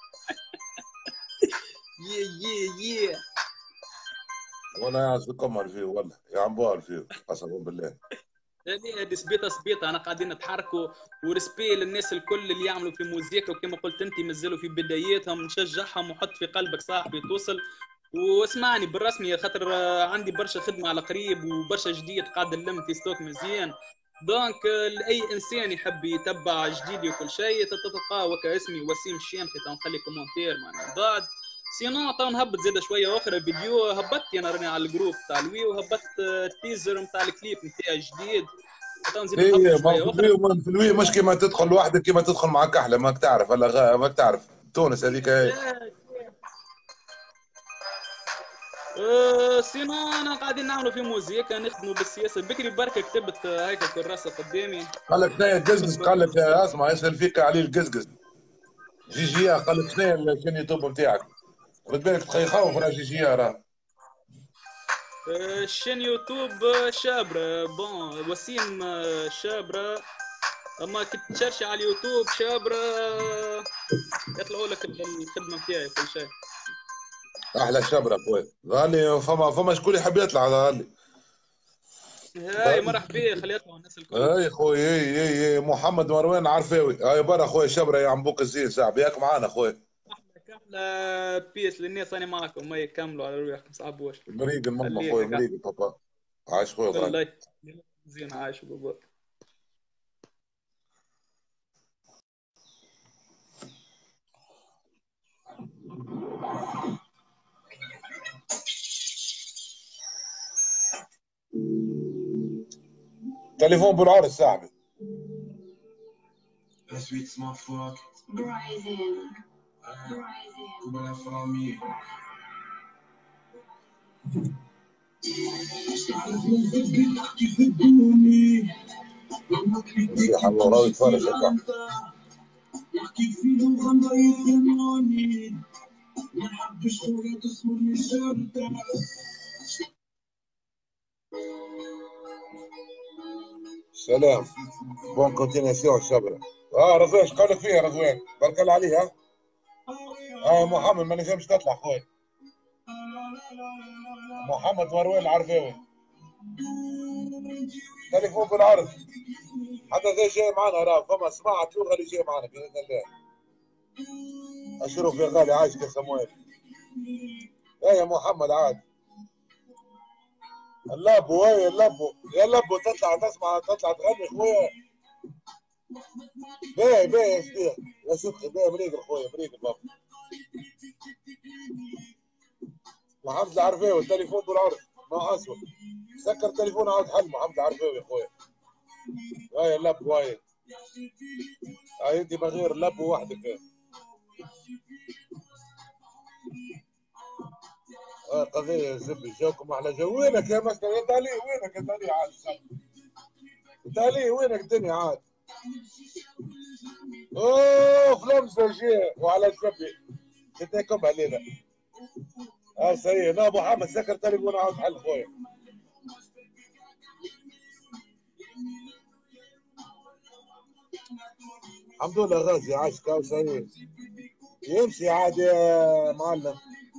يي يي يي وانا يعز بكم فيه والله يا عمبو فيه قسما بالله. هذه هذه سبيطه سبيطه انا قاعدين نتحركوا ورسبي للناس الكل اللي يعملوا في موزيكا وكما قلت انت مازالوا في بداياتهم نشجعهم وحط في قلبك صاحبي توصل واسمعني بالرسمي خاطر عندي برشا خدمه على قريب وبرشا جديد قاعد نلم في ستوك مزيان دونك لاي انسان يحب يتبع جديدي وكل شيء تلقاه وكا اسمي وسيم الشامخي نخلي كومنتير معنا بعد سينو تو نهبط زاده شويه اخرى فيديو هبطت انا راني على الجروب تاع الوي وهبطت التيزر نتاع الكليب نتاعي جديد تو نزيد ايه نهبط ما شويه في اخرى الوي في الوي مش كيما تدخل لوحدك كيما تدخل مع كحله ماك تعرف هلا غا... ماك تعرف تونس هذيك هي. أه سينو انا قاعدين نعملوا في موزيكا نخدموا بالسياسه بكري بركه كتبت هيك كراسه قدامي قال لك شنو القزقز قال لك اسمع يسال فيك علي القزقز جي جي قال لك شنو الشين يوتيوب نتاعك رد بالك تخي يخوف راه جي جي راه الشين يوتيوب شابرة بون وسيم شابرة اما كنت تشرشي على اليوتيوب شابرة يطلعوا لك الخدمة نتاعي كل شيء احلى شبرة خويا غالي فما فما شكون يحب يطلع غالي هاي مرحبا خلي يطلعوا الناس الكل اي خويا اي اي اي محمد مروان عرفاوي هاي برا خويا شبرة يا عمبوك الزين صاحبي ياك معانا خويا احلى كحلة بيس للناس انا معكم ما يكملوا على رواحكم صعبوش مريق الماما خويا خليك مريق بابا عايش خويا غالي الله زين عايش بابا تليفون بالعرض صاحبي نصيحة الله راوي يتفرج هكا نحكي في الغنى يفهموني ما نحبش خويا تصورني شرطة سلام بون كونتيناسيون شبرة اه رضوان اش قال لك فيها رضوان بارك الله عليه ها اه محمد ما نجمش تطلع خويا محمد مروان العرفاوي تليفون بالعرض حتى زي جاي معنا راه فما سماعة لغة اللي جاي معنا باذن الله اشرف يا غالي عايشك يا سمويل ايه يا محمد عاد اللابو ايه اللابو يا لابو تطلع تسمع تطلع تغني خويا باهي باهي يا شيخ يا صدقي باهي مريق خويا مريق بابا محمد العرفاوي التليفون بالعرض ما اسود سكر تليفون عاود حل محمد العرفاوي يا خويا هاي اللابو هاي هاي انت من غير لابو وحدك اه قضية زبي جوكم احلى جو وينك يا مستر يا دالي وينك يا دالي عاد دالي وينك الدنيا عاد اوه فلمسة جي وعلى الزبي تتاكم علينا اه صحيح لا ابو حامد سكر تليفون عاود حل خويا الحمد لله غازي عاشك او صحيح يمشي عاد يا معلم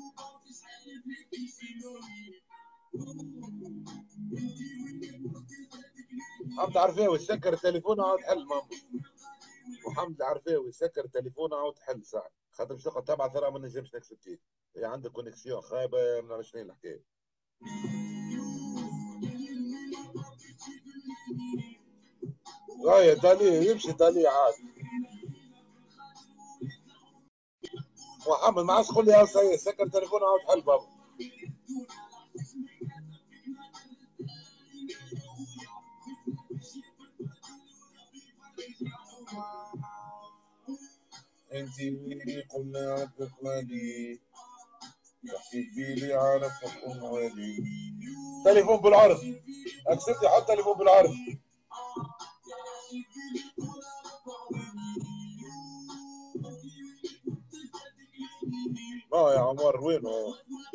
محمد عرفاوي سكر التليفون عاود حل ماما محمد عرفاوي سكر التليفون عاود حل ساعة خاطر باش تقعد تبعث راه ما نجمش نكسب فيك، هي عندك كونيكسيون خايبه، ما نعرفش شنو الحكايه. هاي دالي يمشي دالي عادي. محمد ما عادش تقول لي هاو سكر تليفون عاود حل بابا. انت اللي قلنا عبدك مالي تحكي لي عارف حكم والي. تليفون بالعرض اكسبتي، حط تليفون بالعرض. اه يا عمر وينه؟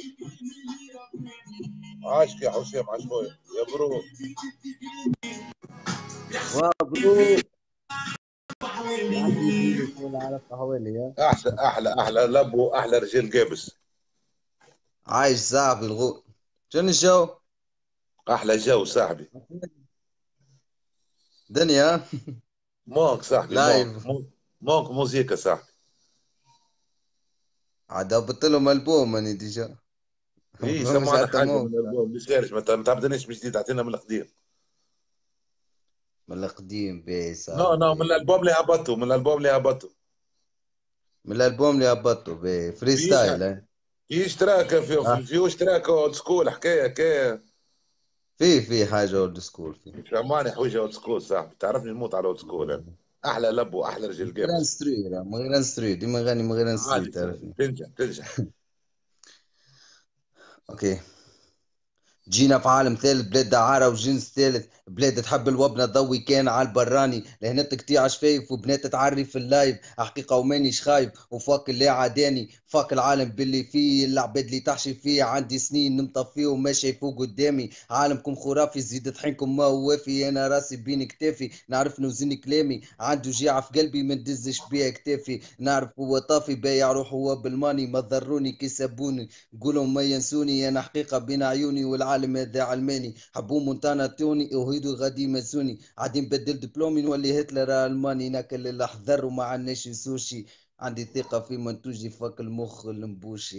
عاشك يا حسام عاش خويا يا برو. مبروك. عندي فيديو كول على حوالي. احلى احلى احلى لبو، احلى رجال قابس. عايش صاحبي الغول. شنو الجو؟ احلى جو صاحبي. دنيا مونك صاحبي، مونك لايف. مونك, مونك موزيكا صاحبي. عاد هبط لهم البوم اني ديجا. ايه مش سمعنا حتى حاجه مو من الالبوم مش خارج، ما تعبدناش من جديد، اعطينا من القديم. من القديم بي نو نو من صاحبي. الالبوم اللي هبطوا، من الالبوم اللي هبطوا. من الالبوم اللي هبطوا بي فري في ستايل. اه في اشتراك في في, في اشتراك اولد سكول حكايه حكايه. في في حاجه اولد سكول في. فهماني حويجه اولد سكول صاحبي، تعرفني نموت على اولد سكول انا. احلى لب واحلى رجال غيران قابس. ستري من غيران ستري ديما غني من غيران ستري عادي صاحبي تعرفني. تنجح تنجح. اوكي. جينا في عالم ثالث، بلاد دعارة وجنس ثالث، بلاد تحب الوبنة ضوي كان على البراني، لهنا قطيع شفايف وبنات تعري في اللايف، حقيقة ومانيش خايف وفاك اللي عاداني، فاك العالم باللي فيه العباد اللي تحشي فيه، عندي سنين نمطفيه وماشي فوق قدامي، عالمكم خرافي زيد طحينكم ما هو وافي، انا راسي بين كتافي نعرف نوزن كلامي، عنده جيعة في قلبي ما ندزش بيها كتافي، نعرف هو طافي بايع روح هو بالماني، ما ضروني كي سبوني قولوا ما ينسوني، انا حقيقه بين عيوني والعالم هذا علماني، حبوا مونتانا توني وهيدو غادي يمسوني، عادي نبدل دبلومي نولي هتلر الماني، ناكل الاحذر وما عندناش سوشي، عندي ثقه في منتوجي فك المخ المبوشي.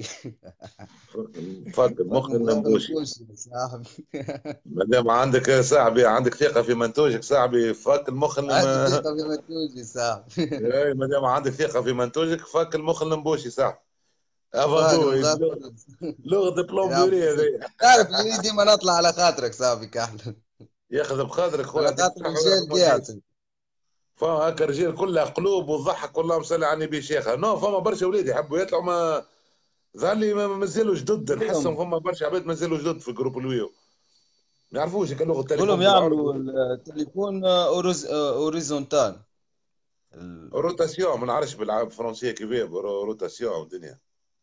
فك فك المخ المخ النمبوشي. المبوشي يا صاحبي. ما دام عندك يا صاحبي، عندك ثقه في منتوجك صاحبي، فك المخ عندي الم... ثقه في منتوجي صاحبي. إيه، ما دام عندك ثقه في منتوجك فك المخ النمبوشي صاحبي. فاك افابو المخ. لغه يا بلومبيري بوي. هذه. تعرف اللي ديما نطلع على خاطرك صاحبي كحل. ياخذ بخاطرك خويا، على يعطيك خاطر الصحه ويرحم رجال والديك. قاعد. فما هكا رجال كلها قلوب وتضحك، اللهم صل على النبي شيخه. نو فما برشا ولاد يحبوا يطلعوا، ما ظهر لي ما- مازالوا جدد، نحسهم كلهم فما برشا عباد مازالوا جدد في جروب الويو، ما يعرفوش هيك لغه كلهم التليفون يعملوا بالعرض. التليفون أوريز- اوريزونتال. ال- روتاسيون ما نعرفش بالفرنسيه كيفاه، رو- روتاسيون الدنيا.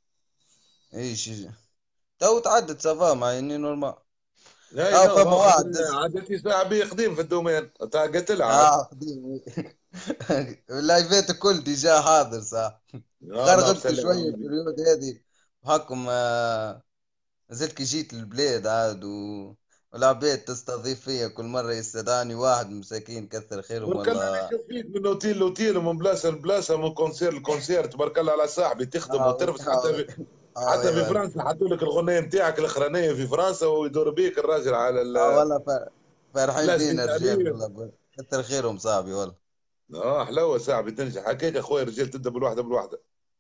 اي شيء. تو تعدت سافا مع اني نورمال. لا اه نو فما هو خاطر واحد دز. عادتي صاحبي قديم في الدومين تاع قلت لها عاد. اه قديم. اللايفات الكل ديجا حاضر صح. آه الله غرغرت بسلام على شويه النبي. البريود هذه. هاكم آه نزلت كي جيت للبلاد عاد و... والعباد تستضيف فيا كل مره، يستدعاني واحد مساكين كثر خيرهم تبارك الله انا والله. نشوف فيك من اوتيل لاوتيل ومن بلاصه لبلاصه ومن كونسير لكونسير، تبارك الله على صاحبي، تخدم اه وي وتربس اه حتى وي في اه حتى وي في والله. فرنسا حطوا لك الاغنيه نتاعك الاخرانيه في فرنسا، ويدور بيك الراجل على اه ال- والله ف- فرحين بلاصه فينا الرجال ايطاليه. والله. كثر خيرهم صاحبي والله. اه حلوه صاحبي تنجح هكاك يا خويا، الرجال تبدا بالواحده بالواحده.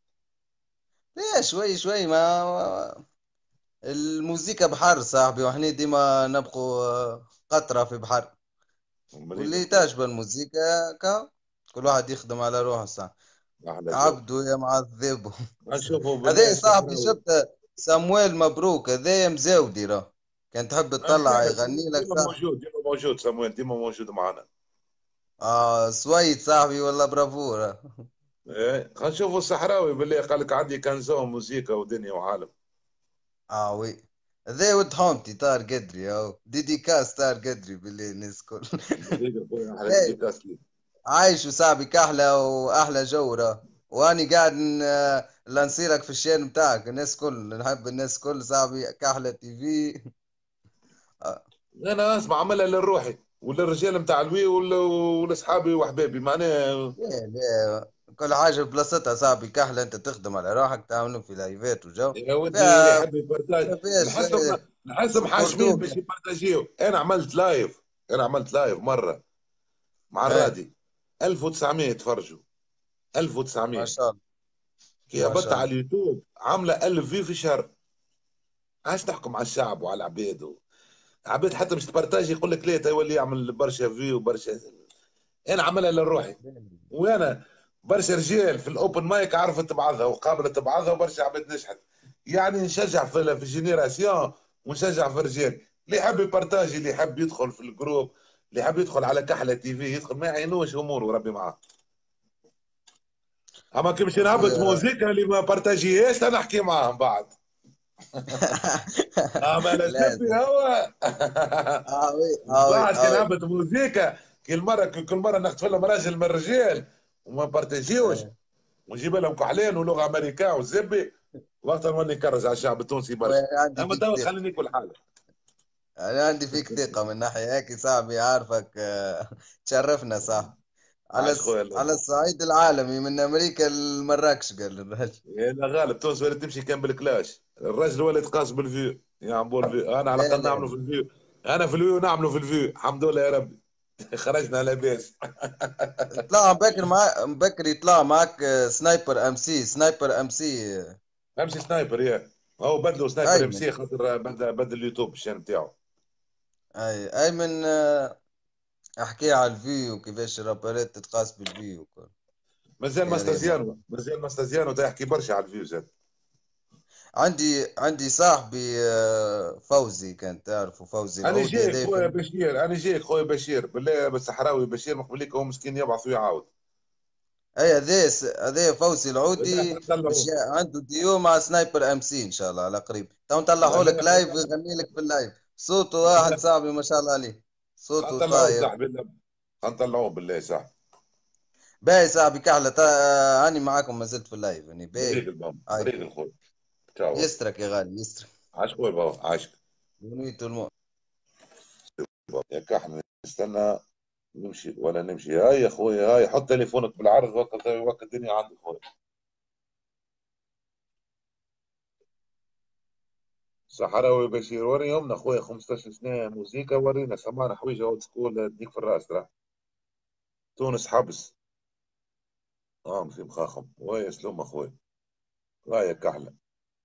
لا شوي شوي ما ما- الموسيقى بحر صاحبي، واحنا ديما نبقوا آه، قطرة في بحر، امال واللي اخويا. تعجب الموسيقى كا كل واحد يخدم على روحه صح. احلى جو. عبده يا معذبه. نشوفوا بالله هذا صاحبي الصحراوي. شفت سامويل مبروك هذا مزاودي راه، كان تحب آه، تطلع نعرف يغني لك ديما صح. موجود، ديما موجود سمويل، ديما موجود معنا. اه سويت صاحبي والله برافو راه. ايه خلينا نشوفوا الصحراوي بالله، قال لك عندي كنزون موسيقى ودنيا وعالم. اه وي. ذي ود حومتي طار قدري او ديديكاس طار قدري باللي الناس كل. دقيقة اخويا احلى ديديكاس لي. عايش وصاحبي كحلة وأحلى جورة، وأني قاعد ن- لانسيرك في الشين بتاعك، الناس كل نحب الناس كل صاحبي كحلة تي في. آه، انا اسمع عملها للروحي وللرجال نتاع الوي ول- ولاصحابي واحبابي معناها. لا لا كل حاجة بلاصتها صاحبي. كحلة انت تخدم على روحك، تعملوا في لايفات وجو يا ودي اللي فيها، يحب يبارتاج، ما فيهاش نحسهم شيء. نحسهم حاشمين باش بردوك. يبارتاجيو. انا عملت لايف، انا عملت لايف مره مع ايه الرادي، ألف وتسعمية يتفرجوا، ما ألف وتسعمية. شاء الله. كي ما هبطت شاء على الله. اليوتيوب عامله ألف في في شهر. عاش تحكم على الشعب وعلى العباد، عباد حتى مش تبارتاجي يقول لك ليه تولي يعمل برشا في وبرشا. انا عملها لروحي، وانا برشا رجال في الاوبن مايك عرفت بعضها وقابلت بعضها، وبرشا عباد نجحت. يعني نشجع في في الجينيراسيون، ونشجع في الرجال اللي يحب يبارتاجي، اللي يحب يدخل في الجروب، اللي يحب يدخل على كحله تي في يدخل، ما يعينوش امور وربي معاه. اما كي باش نهبط اخويا موزيكا اللي ما بارتاجيهاش انا نحكي معاهم بعد. اما انا سبي لازم. هو. آوي آوي بعد كي آوي. نهبط موزيكا، كل مره كل مره نخطف لهم راجل من الرجال وما بارتاجيوش، إيه. ونجيب لهم كحلين ولغه امريكان وزبي، وقتها نولي نكرز على الشعب التونسي برشا. أخويا عندي اما فيك تو ثقة. خليني كل حاجه. أنا عندي فيك ثقة من ناحية هيك صاحبي، عارفك آه، تشرفنا صح. على عاش الس- خويا الله. على الصعيد العالمي من أمريكا لمراكش قال الرجل. يا لا غالب تونس ولا تمشي كان بالكلاش، الراجل ولا يتقاس بالفيو يا عمبول الفيو. انا على لا الاقل لا نعمله لا. في الفيو، انا في الفيو نعمله في الفيو الحمد لله يا ربي. خرجنا على باس. طلع بكر مع بكر يطلع معك آه، سنايبر ام سي، سنايبر ام سي. آه، امشي سنايبر يا، هو بدلوا سنايبر ام ايمن. سي خاطر بدل بدل اليوتيوب الشان بتاعه. اي ايمن آه، احكي على الفيو كيفاش الرابرات تتقاس بالفيو وكل. مازال يا ريت ماستازيانو، والله. مازال ماستازيانو تحكي برشا على الفيوز هذا. عندي عندي صاحبي آه، فوزي، كان تعرفه فوزي انا العودي جايك هذا خويا في. بشير، انا جايك خويا بشير بالله، بالصحراوي بشير مقبليك هو مسكين يبعث ويعاود. اي هذا س- هذا فوزي بالله العودي. باش نطلعوه. ي- عنده ديو مع سنايبر ام سي ان شاء الله على قريب، تو نطلعه لك بالله لايف ويغني لك في اللايف. صوته واحد بالله صاحبي ما شاء الله عليه. صوته خنطلعوه طاير. صاحبي بالله، خنطلعوه بالله صاحبي. باهي صاحبي كحلة تا... هاني معاكم ما زلت في اللايف يعني باهي. مريق البام هاي. مريق الخوي. تشاو. يسترك يا غالي يسترك. عاش خويا بابا عاش. ونيت الموت. يا كحل نستنى نمشي ولا نمشي؟ هاي يا خويا هاي، حط تليفونك بالعرض وقت وقت الدنيا عندك خويا. صحراوي بشير وري يومنا خويا خمسطاش سنه موسيقى، ورينا سمعنا حويجه اولد سكول تديك في الراس ترى. تونس حبس. اه في مخاخم ويا سلوم اخوي. لا يا كحله.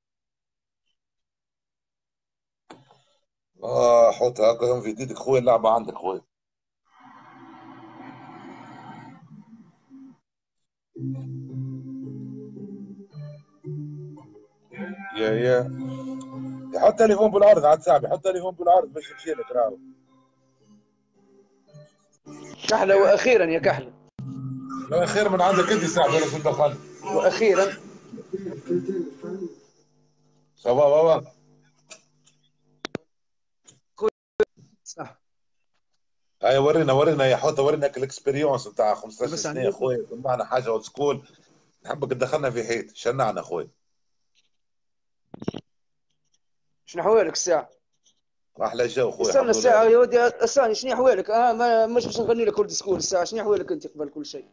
اه حط هكا في يديك خويا، اللعبه عندك خويا. يا يا حط تليفون بالعرض عاد صاحبي، حط تليفون بالعرض باش يمشي لك راهو. كحلة وأخيرا يا كحلة. لا خير من عندك انت صاحبي، انا كنت دخلت. وأخيرا. صباح بابا. صح. هاي ورينا ورينا يا حوته، ورينا الاكسبيريونس نتاع خمسطاش لبس سنه يا عليك. خويا، سمعنا حاجه اولد سكول. نحبك تدخلنا في حيط شنعنا خويا. شنو أحوالك الساعة؟ احلى جو خويا استنى الحمد لله يا الساعة رب. يا ودي استنى، شنو أحوالك؟ آه ما مش باش نغني لك ولد سكول الساعة، شنو أحوالك أنت قبل كل شيء؟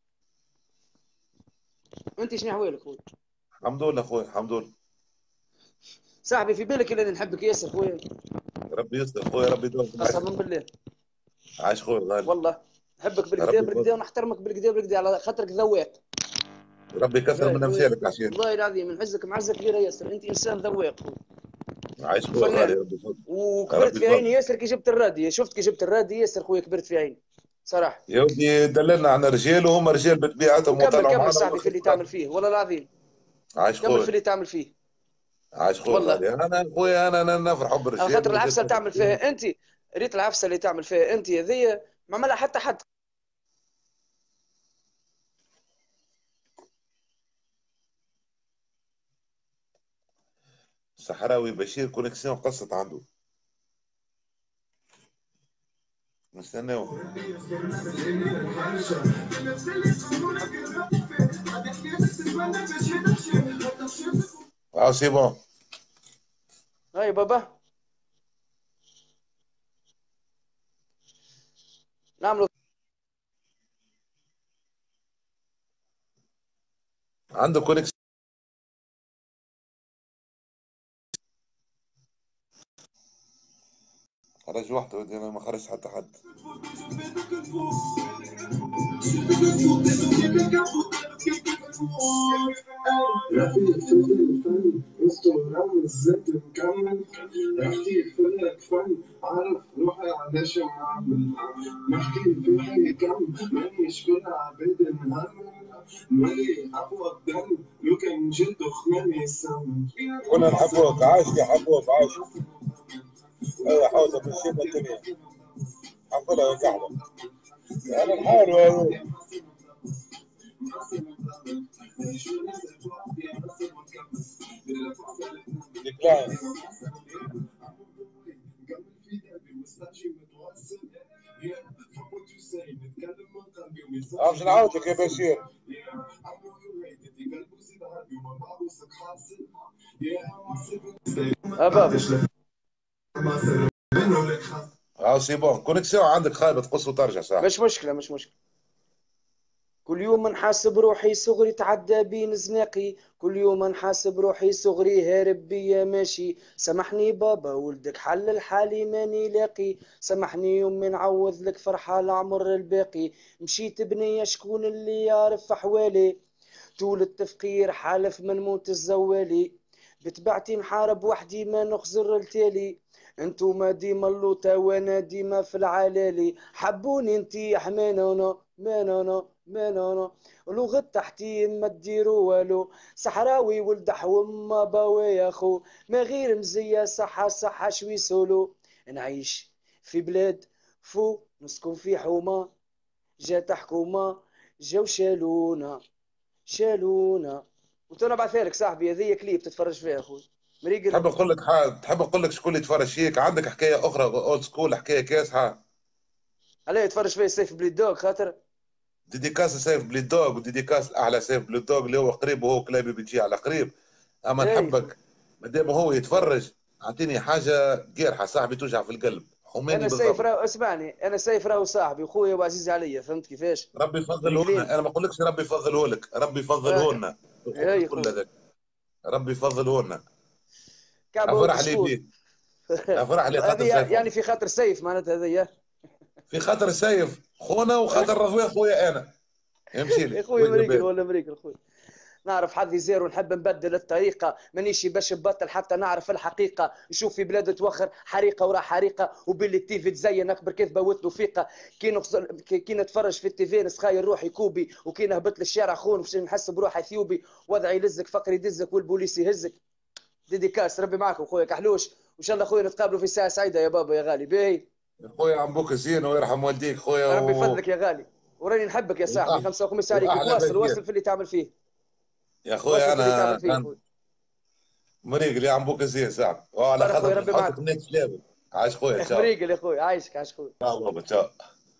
أنت شنو أحوالك خويا؟ الحمد لله خويا الحمد لله. صاحبي في بالك إلا نحبك ياسر خويا. ربي يستر خويا، ربي يدوم قسما معزك. بالله. عاش خويا غالي. والله. نحبك بالكدا ربي بالكدا يفضل. ونحترمك بالكدا بالكدا على خاطرك ذواق. ربي يكثر باهي من خويا. امثالك عشان. والله العظيم نعزك معزة كبيرة ياسر، أنت إنسان ذواق خويا. عايش خويا غالي، وفنان. ربي يفضل. وكبرت ربي في عيني يفضل. ياسر كي جبت الراديو، شفت كي جبت الراديو ياسر خويا كبرت في عيني. صراحة. يا ودي دللنا عن رجال وهم رجال بطبيعتهم وكمل وطلعوا كمل معنا صاحبي في اللي تعمل وخبراتهم. فيه والله العظيم. عايش كمل في خويا. اللي تعمل فيه. عايش خويا والله. غالي، انا خويا انا انا نفرح على بالرجال خاطر ومازال العفسه اللي نفرح تعمل فيهم. فيها انت. ريت العفسه اللي تعمل فيها انت هذيا ما عملها حتى حد. صحراوي بشير كونكسيون قصت عنده. نستناو. اه سي بون. هاي بابا. نعملوا. عنده كونكس. خرج وحده ودي، انا ما خرجت حتى حد. الزيت مكمل احكي لك فن عارف روحي علاش معمل نحكي فيها كم مانيش كل عباد نهمل مالي اقوى الدم لو كان جد خمامي يسمن كنا نحبوك عاشق حبوك عاشق. ايوه حوزه من شبه الدنيا حنقولها وزعبه. انا الحال والو ديكلاين. مش نعاودك يا بشير. ابابا اه سي بون كونيكسيون عندك خايبه تقص وترجع صح. مش مشكله مش مشكله. كل يوم نحاسب روحي صغري تعدى بين زناقي، كل يوم نحاسب روحي صغري هارب بيا ماشي. سامحني بابا ولدك حل الحالي ماني لاقي، سامحني يومي نعوض لك فرحة العمر الباقي. مشيت بنية شكون اللي يعرف أحوالي، طول التفكير حالف من موت الزوالي. بتبعتي نحارب وحدي ما نخزر التالي، انتو ما ديما اللوطة وانا ديما في العلالي. حبوني انتي حمانونا مانونا مانونا، لغة تحتي ما تديروا والو. صحراوي ولد حوم باوي يا خو، ما غير مزية صحة صحة شوي سولو. نعيش في بلاد فو نسكن في حومة، جات حكومة جاو شالونا شالونا. قلت له ابعثها لك صاحبي، هذه كليب تتفرج فيها اخوي مريقل. تحب اقول لك حاجه، تحب اقول لك شكون اللي يتفرج فيك؟ عندك حكايه اخرى اولد سكول، حكايه كاسحه. عليه يتفرج فيها سيف بليد دوغ خاطر ديديكاس سيف بليد دوغ، وديديكاس الاعلى سيف بليد دوغ اللي هو قريب وهو كلابي بتجي على قريب. اما اي خويا. نحبك مادام هو يتفرج اعطيني حاجه قيرحه صاحبي توجع في القلب، حماني انا سيف بالضبط. راهو اسمعني، انا سيف راهو صاحبي وخويا وعزيز عليا، فهمت كيفاش؟ ربي يفضله مريقلين لنا، انا ما اقولكش ربي يفضله لك، ربي يفضله اه. لنا الحب اي الكل خويا هذاك، ربي يفضله لنا. كعبه ولد افرح لي شكون. بيه، افرح لي خاطر هذه سيف يعني عمر. في خاطر سيف معناتها هذه. في خاطر سيف خونا وخاطر رضوان خويا انا يمشي يا لي خويا ويلي مريقل بالي. ولا مريقل خويا. نعرف حظي زيرو نحب نبدل الطريقة، مانيش باش نبطل حتى نعرف الحقيقة. نشوف في بلاد توخر حريقة ورا حريقة، وباللي التيفي تزين أكبر كذبة وتوفيقة. كي نخزر كي نتفرج في التيفي نسخاير روحي كوبي، وكي نهبط للشارع خون باش نحس بروحي ثيوبي. وضعي يلزك فقري يدزك والبوليس يهزك. ديديكاس ربي معكم خويا كحلوش، وان شاء الله خويا نتقابلوا في ساعة سعيدة يا بابا يا غالي باهي. خويا عم بوك زين ويرحم والديك خويا ربي و... يفضلك يا غالي، وراني نحبك يا صاحبي. والأحلى خمسة وخميس عليك، واحلى وتواصل بشير واصل في اللي تعمل فيه، يا خويا. واصل في اللي انا تعمل فيه كان خويا. مريق اللي عم بوك زين صعب وعلى بارك خويا خاطر ربي نحطك معكم. نيكست ليفل. عايش خويا تشاو. مريقل يا خويا، عايشك عايش خويا. تشاو بابا تشاو.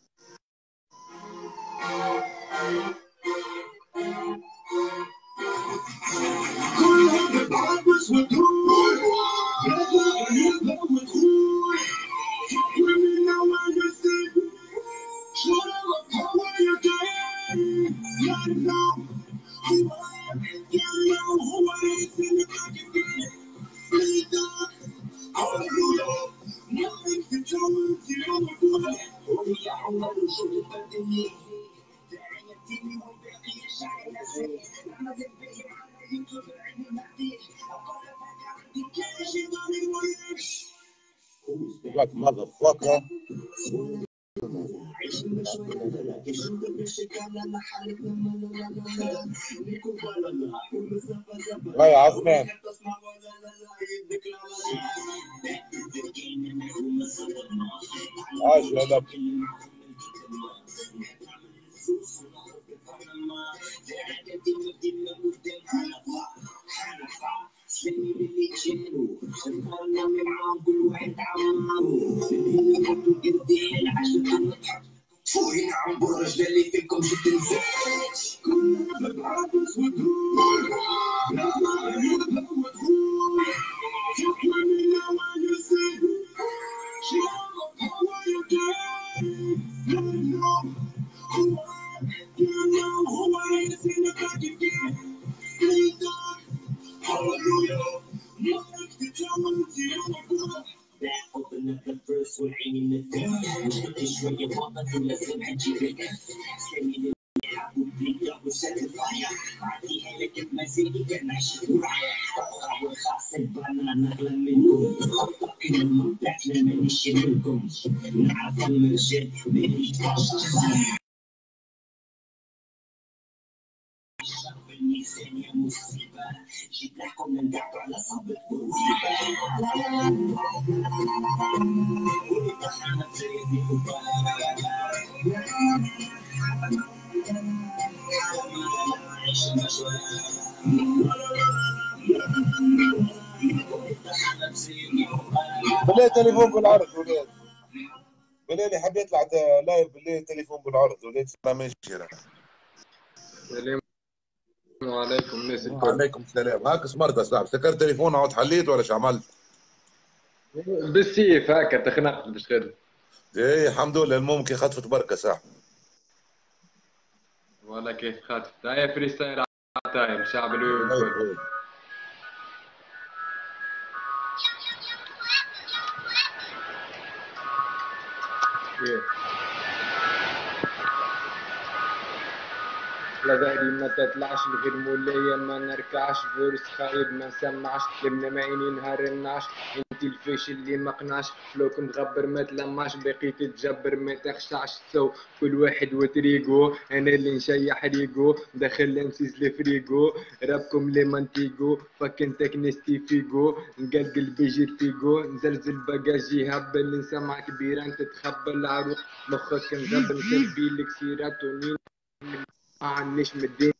Like motherfucker. Right, Osman. عاش يا لب. فوقي عم برج للي فيكم جد نزاج كلنا بنعبس ودور لا يبقى ودور فكر منا ما يصير شباب هو يدين لأنه هو لأنه هو يسين باقي فيه بالله تليفون بالعرض ولاد، بالله اللي حب يطلع لايف بالله تليفون بالعرض ولاد ما ماشي. السلام عليكم الناس الكل. وعليكم السلام. هاك سمرت صاحبي، سكرت تليفون عاد حليت ولا شو عملت؟ بالسيف هكا تخنقت باش خدم. ايه الحمد لله الممكن خطفت بركه صاحبي. والله كيف خطفت. هيا فري ستايل على تايم شعب اليوم الكل. لا ظهري ما تطلعش الغير مولايا ما نركعش فورس خايب ما نسمعش كلمنا ما عيني نهار النعش انتي الفيش اللي ما قنعش فلوك مغبر ما تلمعش باقي تتجبر ما تخشعش تسو كل واحد وطريقو انا اللي نشيح ريقو داخل امسيز لفريقو رابكم لي مانتيقو فكن تكنستي فيقو نقلقل بيجي فيقو نزلزل باجاجي هبل نسمع كبيرة انت تخبل العروق مخك مغبل نسبي لك سيراتونين عنش مدين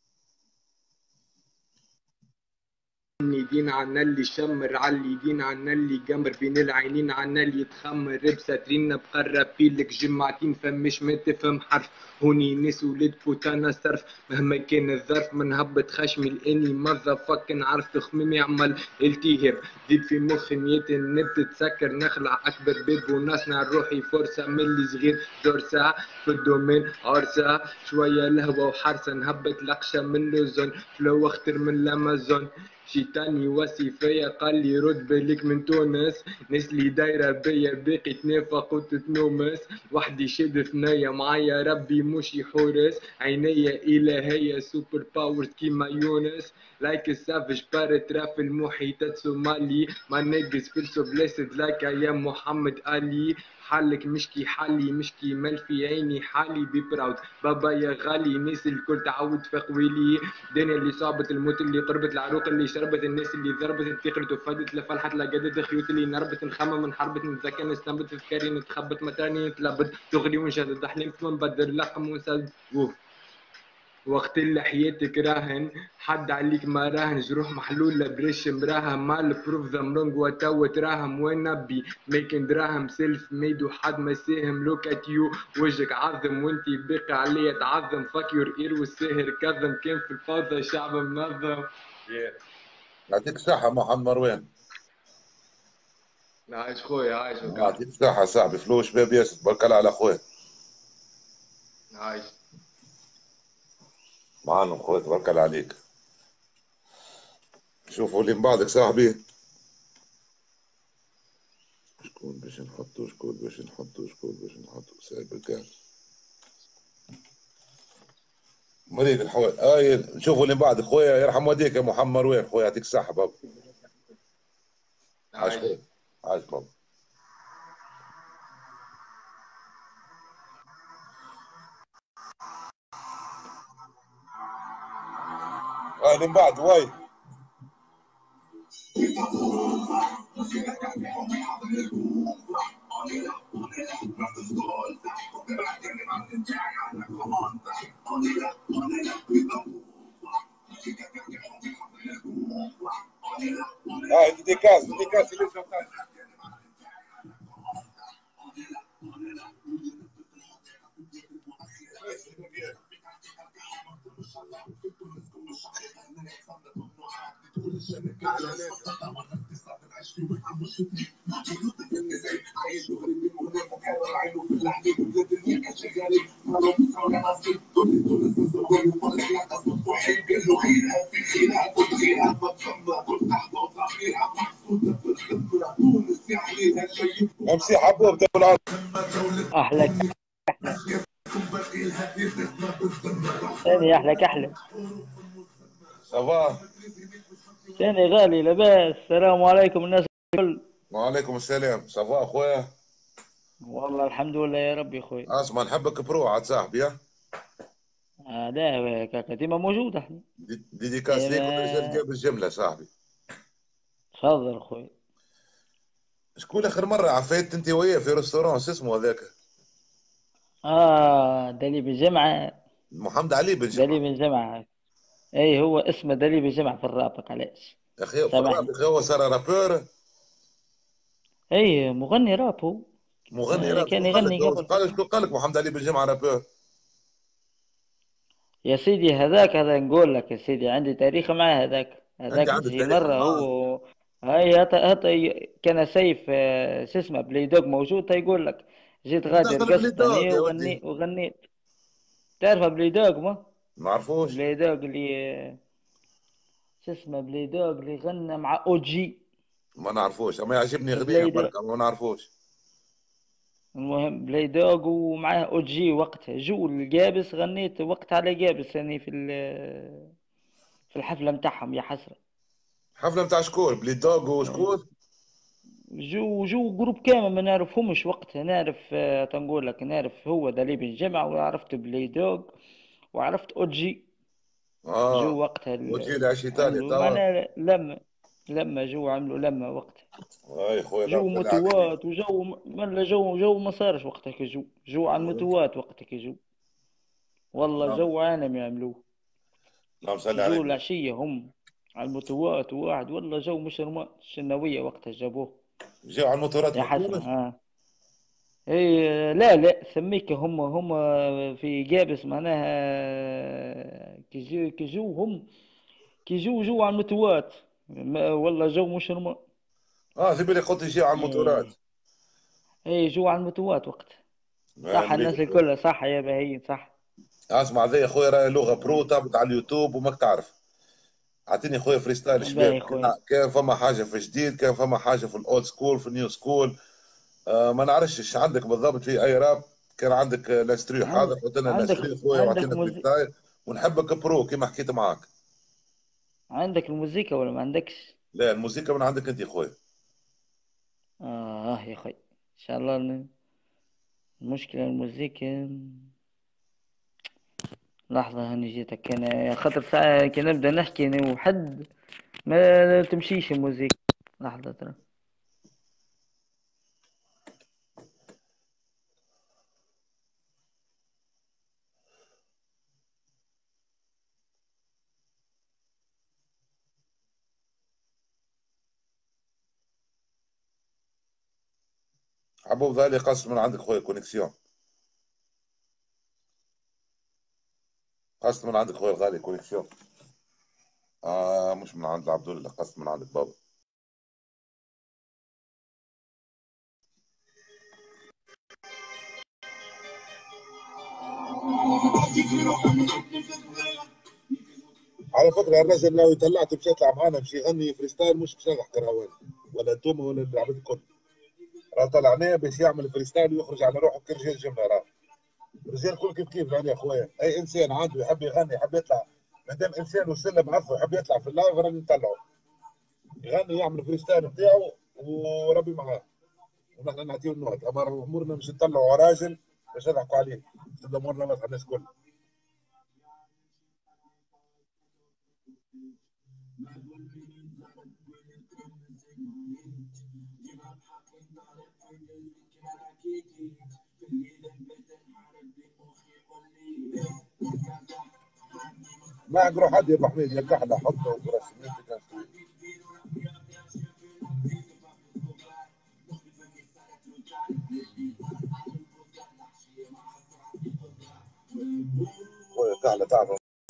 دين عنا اللي شمر علي دين عنا اللي جمر بين العينين عنا اللي يتخمر بساترين بقرب فيلك جمعتين فمش ما تفهم حرف هوني ناس ولاد فوتانا صرف مهما كان الظرف منهبط خشمي لاني مذا فكن عرف تخميم يعمل التهاب زيد في مخي نيات النت تسكر نخلع اكبر باب ونصنع روحي فرصه من اللي صغير دور ساعه في الدومين عرسه شويه لهوه وحرسه نهبط لقشه من لوزون فلو اختر من الامازون شيطاني وصي فيا قال لي رد بالك من تونس ناس اللي دايره بيا باقي تنافق وتتنومس وحدي شد ثنايا معايا ربي مش يحورس عينيا الهيه سوبر باورز كيما يونس لايك السافج بارترا في المحيطات سومالي ما نقص فلسو بلاسد لايك يا محمد علي حالك مشكي حالي مشكي مال في عيني حالي بي براود بابا يا غالي ناس الكل تعود في قويلي الدنيا اللي صابت الموت اللي قربت العروق اللي شربت الناس اللي ضربت انتقلت وفادت لفلحت لقدت الخيوط اللي نربت نخمم نحربت نتذكر نستنبت تذكاري نتخبط متاني نتلبت تغري ونشدد حلمت ونبدل لقم ونسد وقت اللي حياتك راهن حد عليك ما راهن جروح محلولة بريش مراها مال بروف ذا مرونج وتو تراهم وين نبي ميكن دراهم سيلف ميد وحد ما ساهم لوك ات يو وجهك عظم وانتي باقي عليا تعظم فاك يور اير والساهر كظم كان في الفوضى شعب منظم. يعطيك الصحة محمد مروان. عايش خويا عايش يعطيك الصحة صاحبي فلوس شباب ياسر تبارك الله على خويا. عايش معلم خويا تبارك الله عليك. شوفوا اللي من بعدك صاحبي شكون باش نحطو شكون باش نحطو شكون باش نحطو سايب كان مريض الحوال. اي شوفوا اللي من بعد خويا يرحم والديك يا محمد مروان خويا يعطيك الصحة بابا. عاش خويا عاش بابا. اه اللي من بعد واي اه ديكاس ديكاس اللي شفتها امسي حبوب دول احلى ثاني أحلى كحلة. صباح. ثاني غالي لاباس. السلام عليكم الناس الكل. وعليكم السلام. صباح اخويا. والله الحمد لله يا ربي يا خويا. اسمع نحبك برو عاد صاحبي. ها آه لا كاكا ديما موجود احنا. دي- ديديكاس ليك ولرجال ديما جاب الجمله صاحبي. تفضل خويا. شكون اخر مره عفيت انت وياه في ريستورون شو اسمه هذاك؟ اه دليل الجمعة. محمد علي بن جمعه. دليل الجمعة. اي هو اسمه دليل الجمعة في الرابط. علاش؟ يا اخي في الراب سامحني. يا اخي هو صار رابور. اي مغني راب هو. مغني آه راب. شكون كان قال لك يغني هو قبل شكون قال لك فترة. شكون قال لك محمد علي بن جمعه رابور؟ يا سيدي هذاك هذا نقول لك يا سيدي عندي تاريخ معاه. هذاك انت هذاك عندك جي تاريخ مرة معاه. هو. هاي هتا هتا ي- كان سيف آه، شو اسمه بلاي دوغ موجود. يقول لك جيت غادي دخل بلي رقصت دوغ أنا يا ودي. وغني وغنيت. تعرف بلاي دوغ ما؟ ما عرفوش. بلاي دوغ اللي آه، شو اسمه بلاي دوغ اللي غنى مع او جي. ما نعرفوش اما يعجبني غنيه بلاي دوغ. بركه ما نعرفوش. المهم بلاي دوغ ومعاه او جي وقتها جو الجابس. غنيت وقت على جابس يعني في ال- في الحفلة متاعهم يا حسرة. حفله نتاع شكون؟ بلي دوغ وشكون؟ جو جو جروب كامل ما نعرفهمش وقتها. نعرف آه، تنقول لك نعرف هو دليل الجامعة وعرفت بلاي دوغ وعرفت اوجي. جو اه وقتها وجي ال- العشي تالي عملوا توا. معنا لما. لما جو عملوا لما وقتها. اي خويا لا جو مسلي عليك. متوات وجو ملا جو جو ما صارش وقتها كجو. جو على المتوات وقتها كجو. والله لا جو عالم يعملوه. لا مسلي جو عليك. العشية هم على المتوات وواحد. والله جو مش رماء الشناوية وقتها جابوه. جاو على الموتورات يا من حسرة تونس. ها. اي لا لا سميك هم هم في جابس معناها كيجو كيجو هم. كيجو جو على المتوات. ما- والله جو مش نورمال. اه في بالي قلت يجيو على الموتورات. اي. اي جو على المتوات وقت. آه صح مليح الناس خويا. الكل صح يا بهين صح. اسمع ذي يا خويا راهي لغه برو تهبط على اليوتيوب وماك تعرف. اعطيني خويا فريستايل شباب. باهي خويا. كان فما حاجه في جديد كان فما حاجه في الاولد سكول في النيو سكول. آه ما نعرفش ايش عندك بالضبط في اي راب. كان عندك آه، لاستريو حاضر عند حط لنا عندك لاستريو خويا عندك واعطينا موزي... فريستايل. ونحبك برو كيما حكيت معاك. عندك الموسيقى ولا ما عندكش؟ لا الموسيقى من عندك انت يا خويا. اه يا اخي ان شاء الله ن- المشكلة الموسيقى. لحظة هاني جيتك انا خاطر ساعة كي نبدأ نحكي انا وحد ما تمشيش الموسيقى. لحظة ترى. حبوب ذالي قص من عندك خويا كونيكسيون. قص من عندك خويا الغالي كونيكسيون. آه مش من عند عبد الله قص من عندك بابا. على فكره الرجل لو طلعته باش يطلع معانا باش يغني فريستايل مش باش يلحق كرهوان. ولا انتم ولا العباد الكل. راه طلعناه باش يعمل فريستايل ويخرج على روحه كرجال جمله راه. الرجال كل كيف كيف يعني يا خويا اي انسان عنده يحب يغني يحب يطلع. ما دام انسان وسلم عفو يحب يطلع في اللايف راني نطلعه. يغني يعمل فريستايل بتاعه وربي معاه. ونحن نعطيه النوت اما امورنا مش نطلعوا راجل باش نضحكوا عليه. تبدا امورنا واضحه الناس كل. ما اقرا حد يا ابو حميد يا كحله حطه برسميتك. خويا كحله تعرف.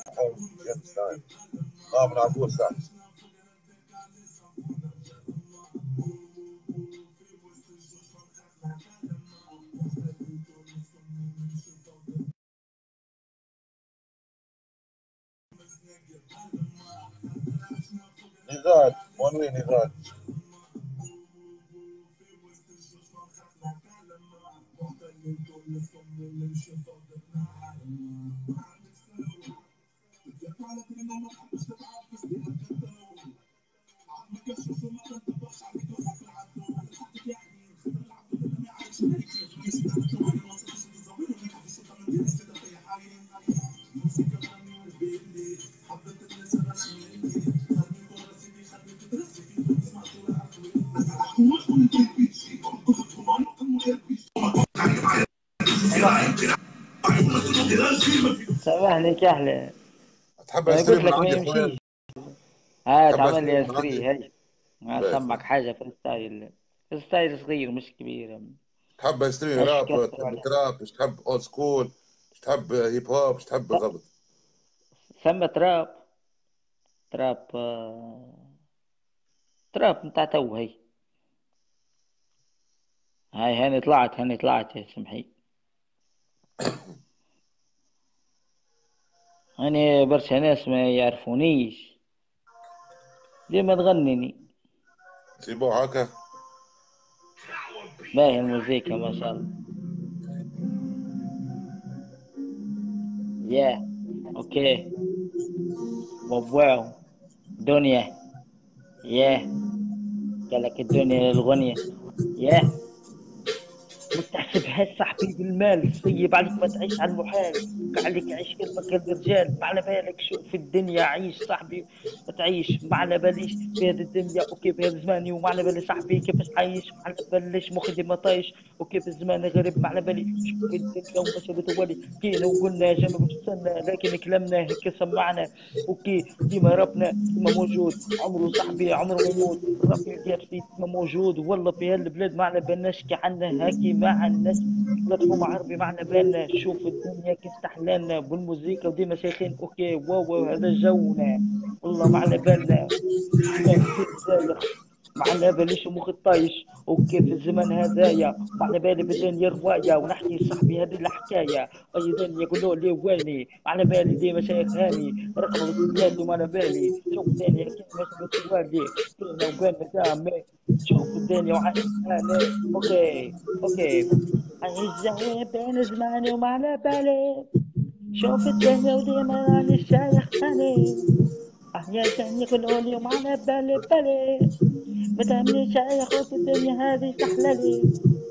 اه من عبود ساعه. نضال وين نضال. سامحني كحلة، تحب انا اشتري قلت من لك ما عندي خويا؟ يمشيش. ها تحب تعمل اشتري لي من عندي؟ استري هاي. باهي اسمعك خويا. حاجة في الستايل، في الستايل صغير مش كبير. تحب اشتري مش راب؟ كثر تحب ولا. تراب؟ مش تحب اولد سكول؟ مش تحب هيب هوب؟ مش تحب بالضبط؟ ثم تراب. تراب آه، تراب متاع تو هي. هاي هاني طلعت، هاني طلعت يا سمحي. هاني برشا ناس ما يعرفونيش، ديما تغنيني. سيبوه هكا. باهي الموسيقى ما شاء الله. ياه. اوكي. واو واو. دنيا. ياه. قالك الدنيا للغنية. ياه. ما تحسبهاش صاحبي بالمال، صيب عليك ما تعيش على المحال. وقع عليك عيش كيفك الرجال، ما على بالك شوف الدنيا عيش صاحبي. ما تعيش ما على باليش في هذه الدنيا وكيف هذا زماني، وما على بالي صاحبي كيفاش عايش، ما على باليش مخدي ما طايش. وكيف الزمان غريب ما على بالي شوف الدنيا ومشى بتولي كينا وقلنا جنب باش تستنى، لكن كلامنا هيك سمعنا. اوكي ديما ربنا ديما موجود، عمره صاحبي عمره ما يموت. الرب يدير فيه ديما موجود، والله في هالبلاد ما على بالناش كي عنا هاكي ما عناش. بلاتفورم عربي ما على بالنا، شوف الدنيا كيف تحلانا بالموسيقى وديما شيخين. اوكي واو واو هذا جونا، والله ما على بالنا. زمان كيف داير، ما على باليش مخ الطايش. وكيف الزمن هذايا ما على بالي بالدنيا رواية، ونحكي صاحبي هذه الحكاية. ايضا يقولوا لي ويني، ما على بالي ديما شيخ هاني رقم بلادي ما على بالي. شوف الدنيا كيف ماشي بتوالي بينا وبين دامي. شوف الدنيا وعايش هاني. اوكي اوكي. عايش زي بين زماني وما على بالي. شوف الدنيا وديما راني شايخ هاني. اه يا الدنيا يقولوا لي وما على بالي بالي. متى شايخ وقت الدنيا هذه سحللي.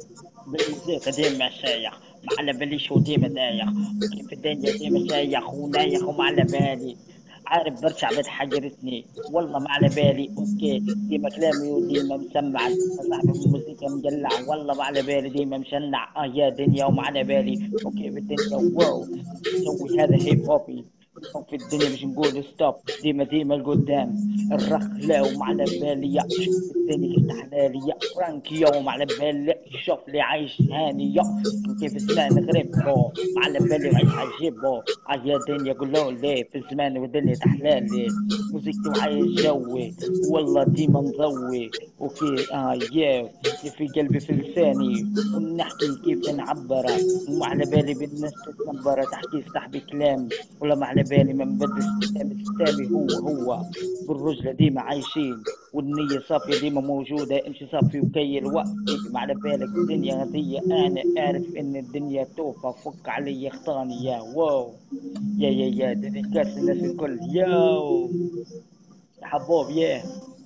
بالموسيقى ديما شايخ، ما على بالي شو ديما دايخ. وكيف الدنيا ديما شايخ ونايخ وما على بالي. عارف برشا عباد حجرتني والله ما على بالي. اوكي ديما كلامي وديما مسمع، صاحبي بالموسيقى مجلع والله ما على بالي ديما مشنع. اه يا دنيا وما على بالي. وكيف الدنيا واو. نسوي هذا هيب هوبي. في الدنيا مش نقول ستوب، ديما ديما لقدام. الرخ لا وما على بالي، يا شوف الدنيا كيف تحلالي يا فرانكي وما على بالي. شوف لي عايش هاني يا كيف زمان غريب بو ما على بالي وعيش عجيب بو. اه يا دنيا قولوا لي في الزمان والدنيا تحلالي. موسيقتي وعايش جوي والله ديما مضوي. اوكي اه يا في قلبي في لساني، ونحكي كيف نعبر. وما على بالي بالناس تتنبر تحكي صاحبي كلام، ولا ما على بالي ما نبدل ستامي ستامي هو هو. بالرجلة ديما عايشين، والنية صافية ديما موجودة. امشي صافي وكيل وقتي، ما على بالك الدنيا هذية انا اعرف ان الدنيا توفى. فك علي اخطاني يا واو. يا يا يا ديديكاس للناس الكل ياو. يا حبوب ياه.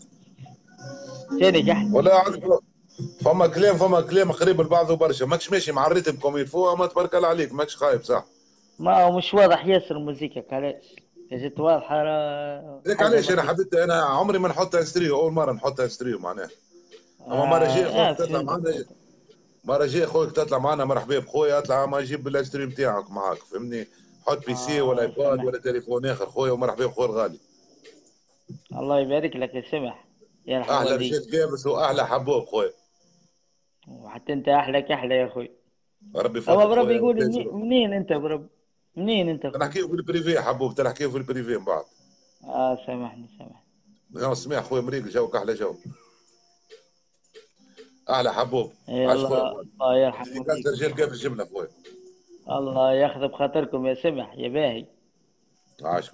ثاني كحل. ولا عندك فما كلام، فما كلام قريب لبعضه برشا، ماكش ماشي مع الريتم كوم يلفو، اما تبارك الله عليك ماكش خايب صح؟ ما هو مش واضح ياسر الموسيقى علاش. جت واضحة را- هذاك حاجة علاش ما انا فيها. حبيت، انا عمري ما نحطها ستريو، اول مره نحطها ستريو معناها. اما مره جايه آه, خويا آه تطلع فهمتك معنا، فهمتك. مره جايه خويا تطلع معنا مرحبا بخويا، اطلع ما يجيب الاستريم تاعك معاك فهمني. حط بي سي ولا آه ايباد سامح. ولا تليفون اخر خويا، ومرحبا بخويا الغالي. الله يبارك لك يا سمح. يا احلى الحوالي. رجال قابس واحلى حبوب خويا. وحتى انت احلى كحلة يا اخوي. ربي اما يفضلك بربي خويا يقول وتاجر. منين, منين انت برب. منين انت اخوي. نحكيو في البريفي حبوب، تنحكيو في البريفي من بعد. اه سامحني سامحني. يا سميح خويا مريق جوك احلى جو. احلى حبوب. يا عاش خويا الله. الغالي. الله يرحم ديكاس والديكم يا رجال اخوي. قابس جبنه خويا. الله ياخذ بخاطركم يا سمح يا باهي. عاش.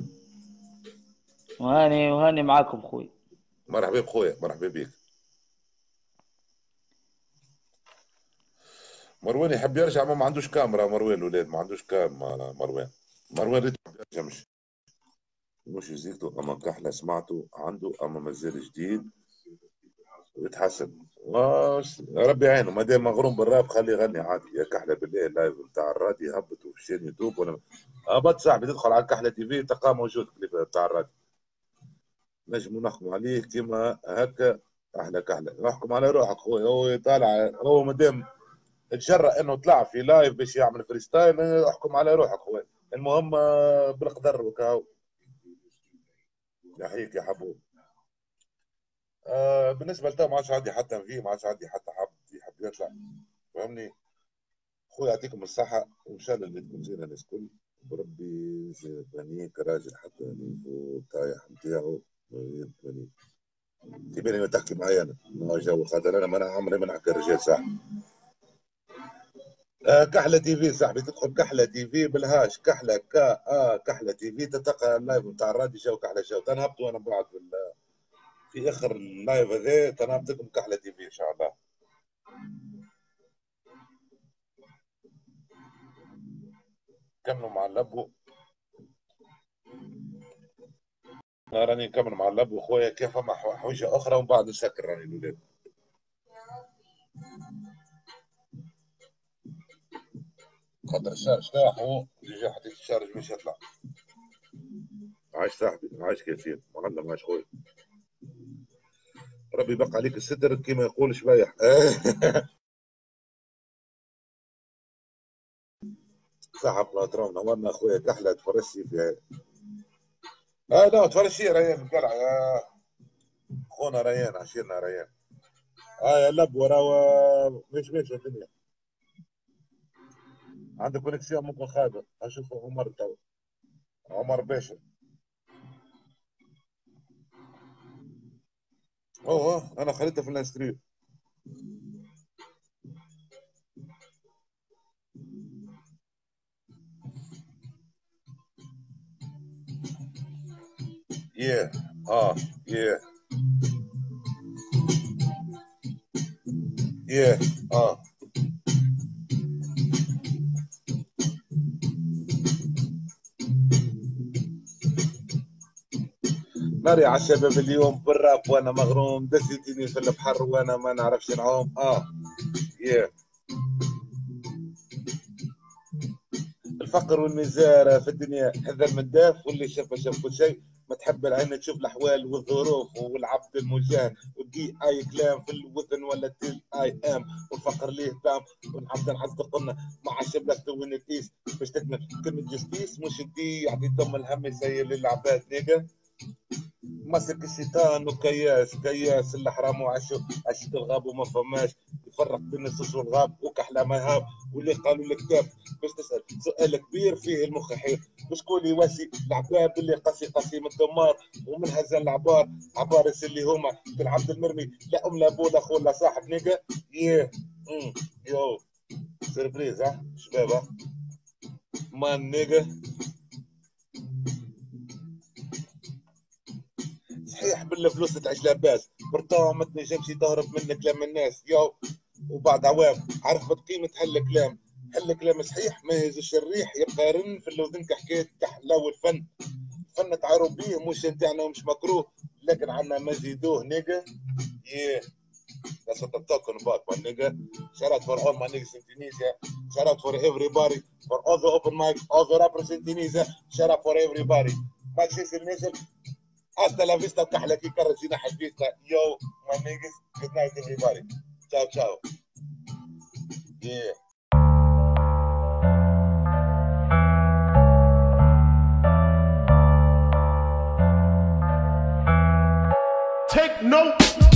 وهاني وهاني معاكم اخوي. مرحبا بخويا، مرحبا بك. مروان يحب يرجع ما, ما عندوش كاميرا. مروان الولاد ما عندوش كام. مروان مروان ريت يرجع. مش مش جديدته اما كحلة سمعته عنده اما مازال جديد ويتحسن. واش ربي يعينه ما دام مغروم بالراب خليه يغني عادي. يا كحلة بالله اللايف نتاع الراديو هبطوا في شين يوتيوب وانا هبط صاحبي تدخل على كحلة تي في تلقاه موجود كليب نتاع الراديو. نجموا نحكم عليه كيما هكا. احلى كحلة احكم على روحك خويا. هو طالع هو مادام تجرأ انه طلع في لايف باش يعمل فريستايل احكم على روحك خويا. المهم بالقدر وكاو. يحييك يا حبوب. آه بالنسبه لتو ما عادش عندي حتى في ما عادش عندي حتى حب يحب يطلع. فهمني خويا يعطيكم الصحه وان شاء الله اللي تكون زينه الناس الكل. وربي يبنيك كراجل حتى نيفو طايح نتاعو يبنيك. تبيني تحكي معايا انا ما جو خاطر انا ما عمري ما نحكي الرجال صاحبي. آه كحلة تي في صاحبي تدخل كحلة تي في بالهاش كحلة كا اه كحلة تي في تلقى اللايف نتاع الراديو جو كحلة جو. تنهبط وانا بعد في, في اخر اللايف هذا تنهبط لكم كحلة تي في ان شاء الله. كملوا مع اللبو. راني نكمل مع اللبو خويا كيف فما حويجة اخرى ومن بعد نسكر راني الولاد. خاطر الشارج تاعه هو يجي حطيت الشارج مش يطلع. عايش صاحبي عايش كيفين معلم عايش خويا. ربي يبقى عليك الستر كيما يقول شبيح. صاحب بلاطرون نورنا اخويا كحله تفرشي فيها. اه لا تفرشي ريان القلعه يا خونا ريان عشيرنا ريان. اه يا لب ورا مش مش الدنيا. عندك كونكسيون ممكن خايبه. اشوف عمر تو عمر باشا. اوه انا خليتها في الانستريو. Yeah. اه yeah. Yeah. اه ناري على الشباب اليوم بالراب وانا مغروم دزيتيني في البحر وانا ما نعرفش نعوم. اه yeah. الفقر والميزار في الدنيا هذا المداف واللي شاف شاف كل شيء. ما تحب العين تشوف الاحوال والظروف والعبد المجاهد ودي اي كلام في الوذن ولا تل اي ام. والفقر ليه دام ونعبد نحط قلنا مع الشبلة وين الكيس باش تكمل كلمة جستيس مش دي يعطي دم الهم يسير للعباد نيجا. مسك الشيطان وكياس كياس الحرام وعشو عشت الغاب وما فماش يفرق بين الصوص والغاب وكحلى ما هاب. واللي قالوا الكتاب باش تسال سؤال كبير فيه المخ يحير. وشكون يواسي العباد اللي قاسي قاسي من الدمار ومن هزان العبار عبارس اللي هما في العبد المرمي لا ام لا بو لا خو لا صاحب نيجا. يه امم يو سربريز ها شباب ها مان نيجا. صحيح بالفلوس تعيش لاباس برطاع ما تنجمش تهرب من كلام الناس يو. وبعد عوام عرفت قيمة هالكلام. هالكلام صحيح ما يهزش الريح يبقى رن في اللوذنك حكاية كحلة والفن. فن تعاروا بيه مش نتاعنا ومش مكروه لكن عنا ما نزيدوه نيجا. yeah. That's what I'm talking about my nigga. Shout out for all my niggas in Tunisia. Shout out for everybody. For all the open mic, all the rappers in Tunisia. Shout out for everybody. ما تشيس النزل. Hasta la vista كحلة كي كرت جناح الفيستا. Yo my niggas. Good night everybody. Ciao ciao. Yeah. Take note.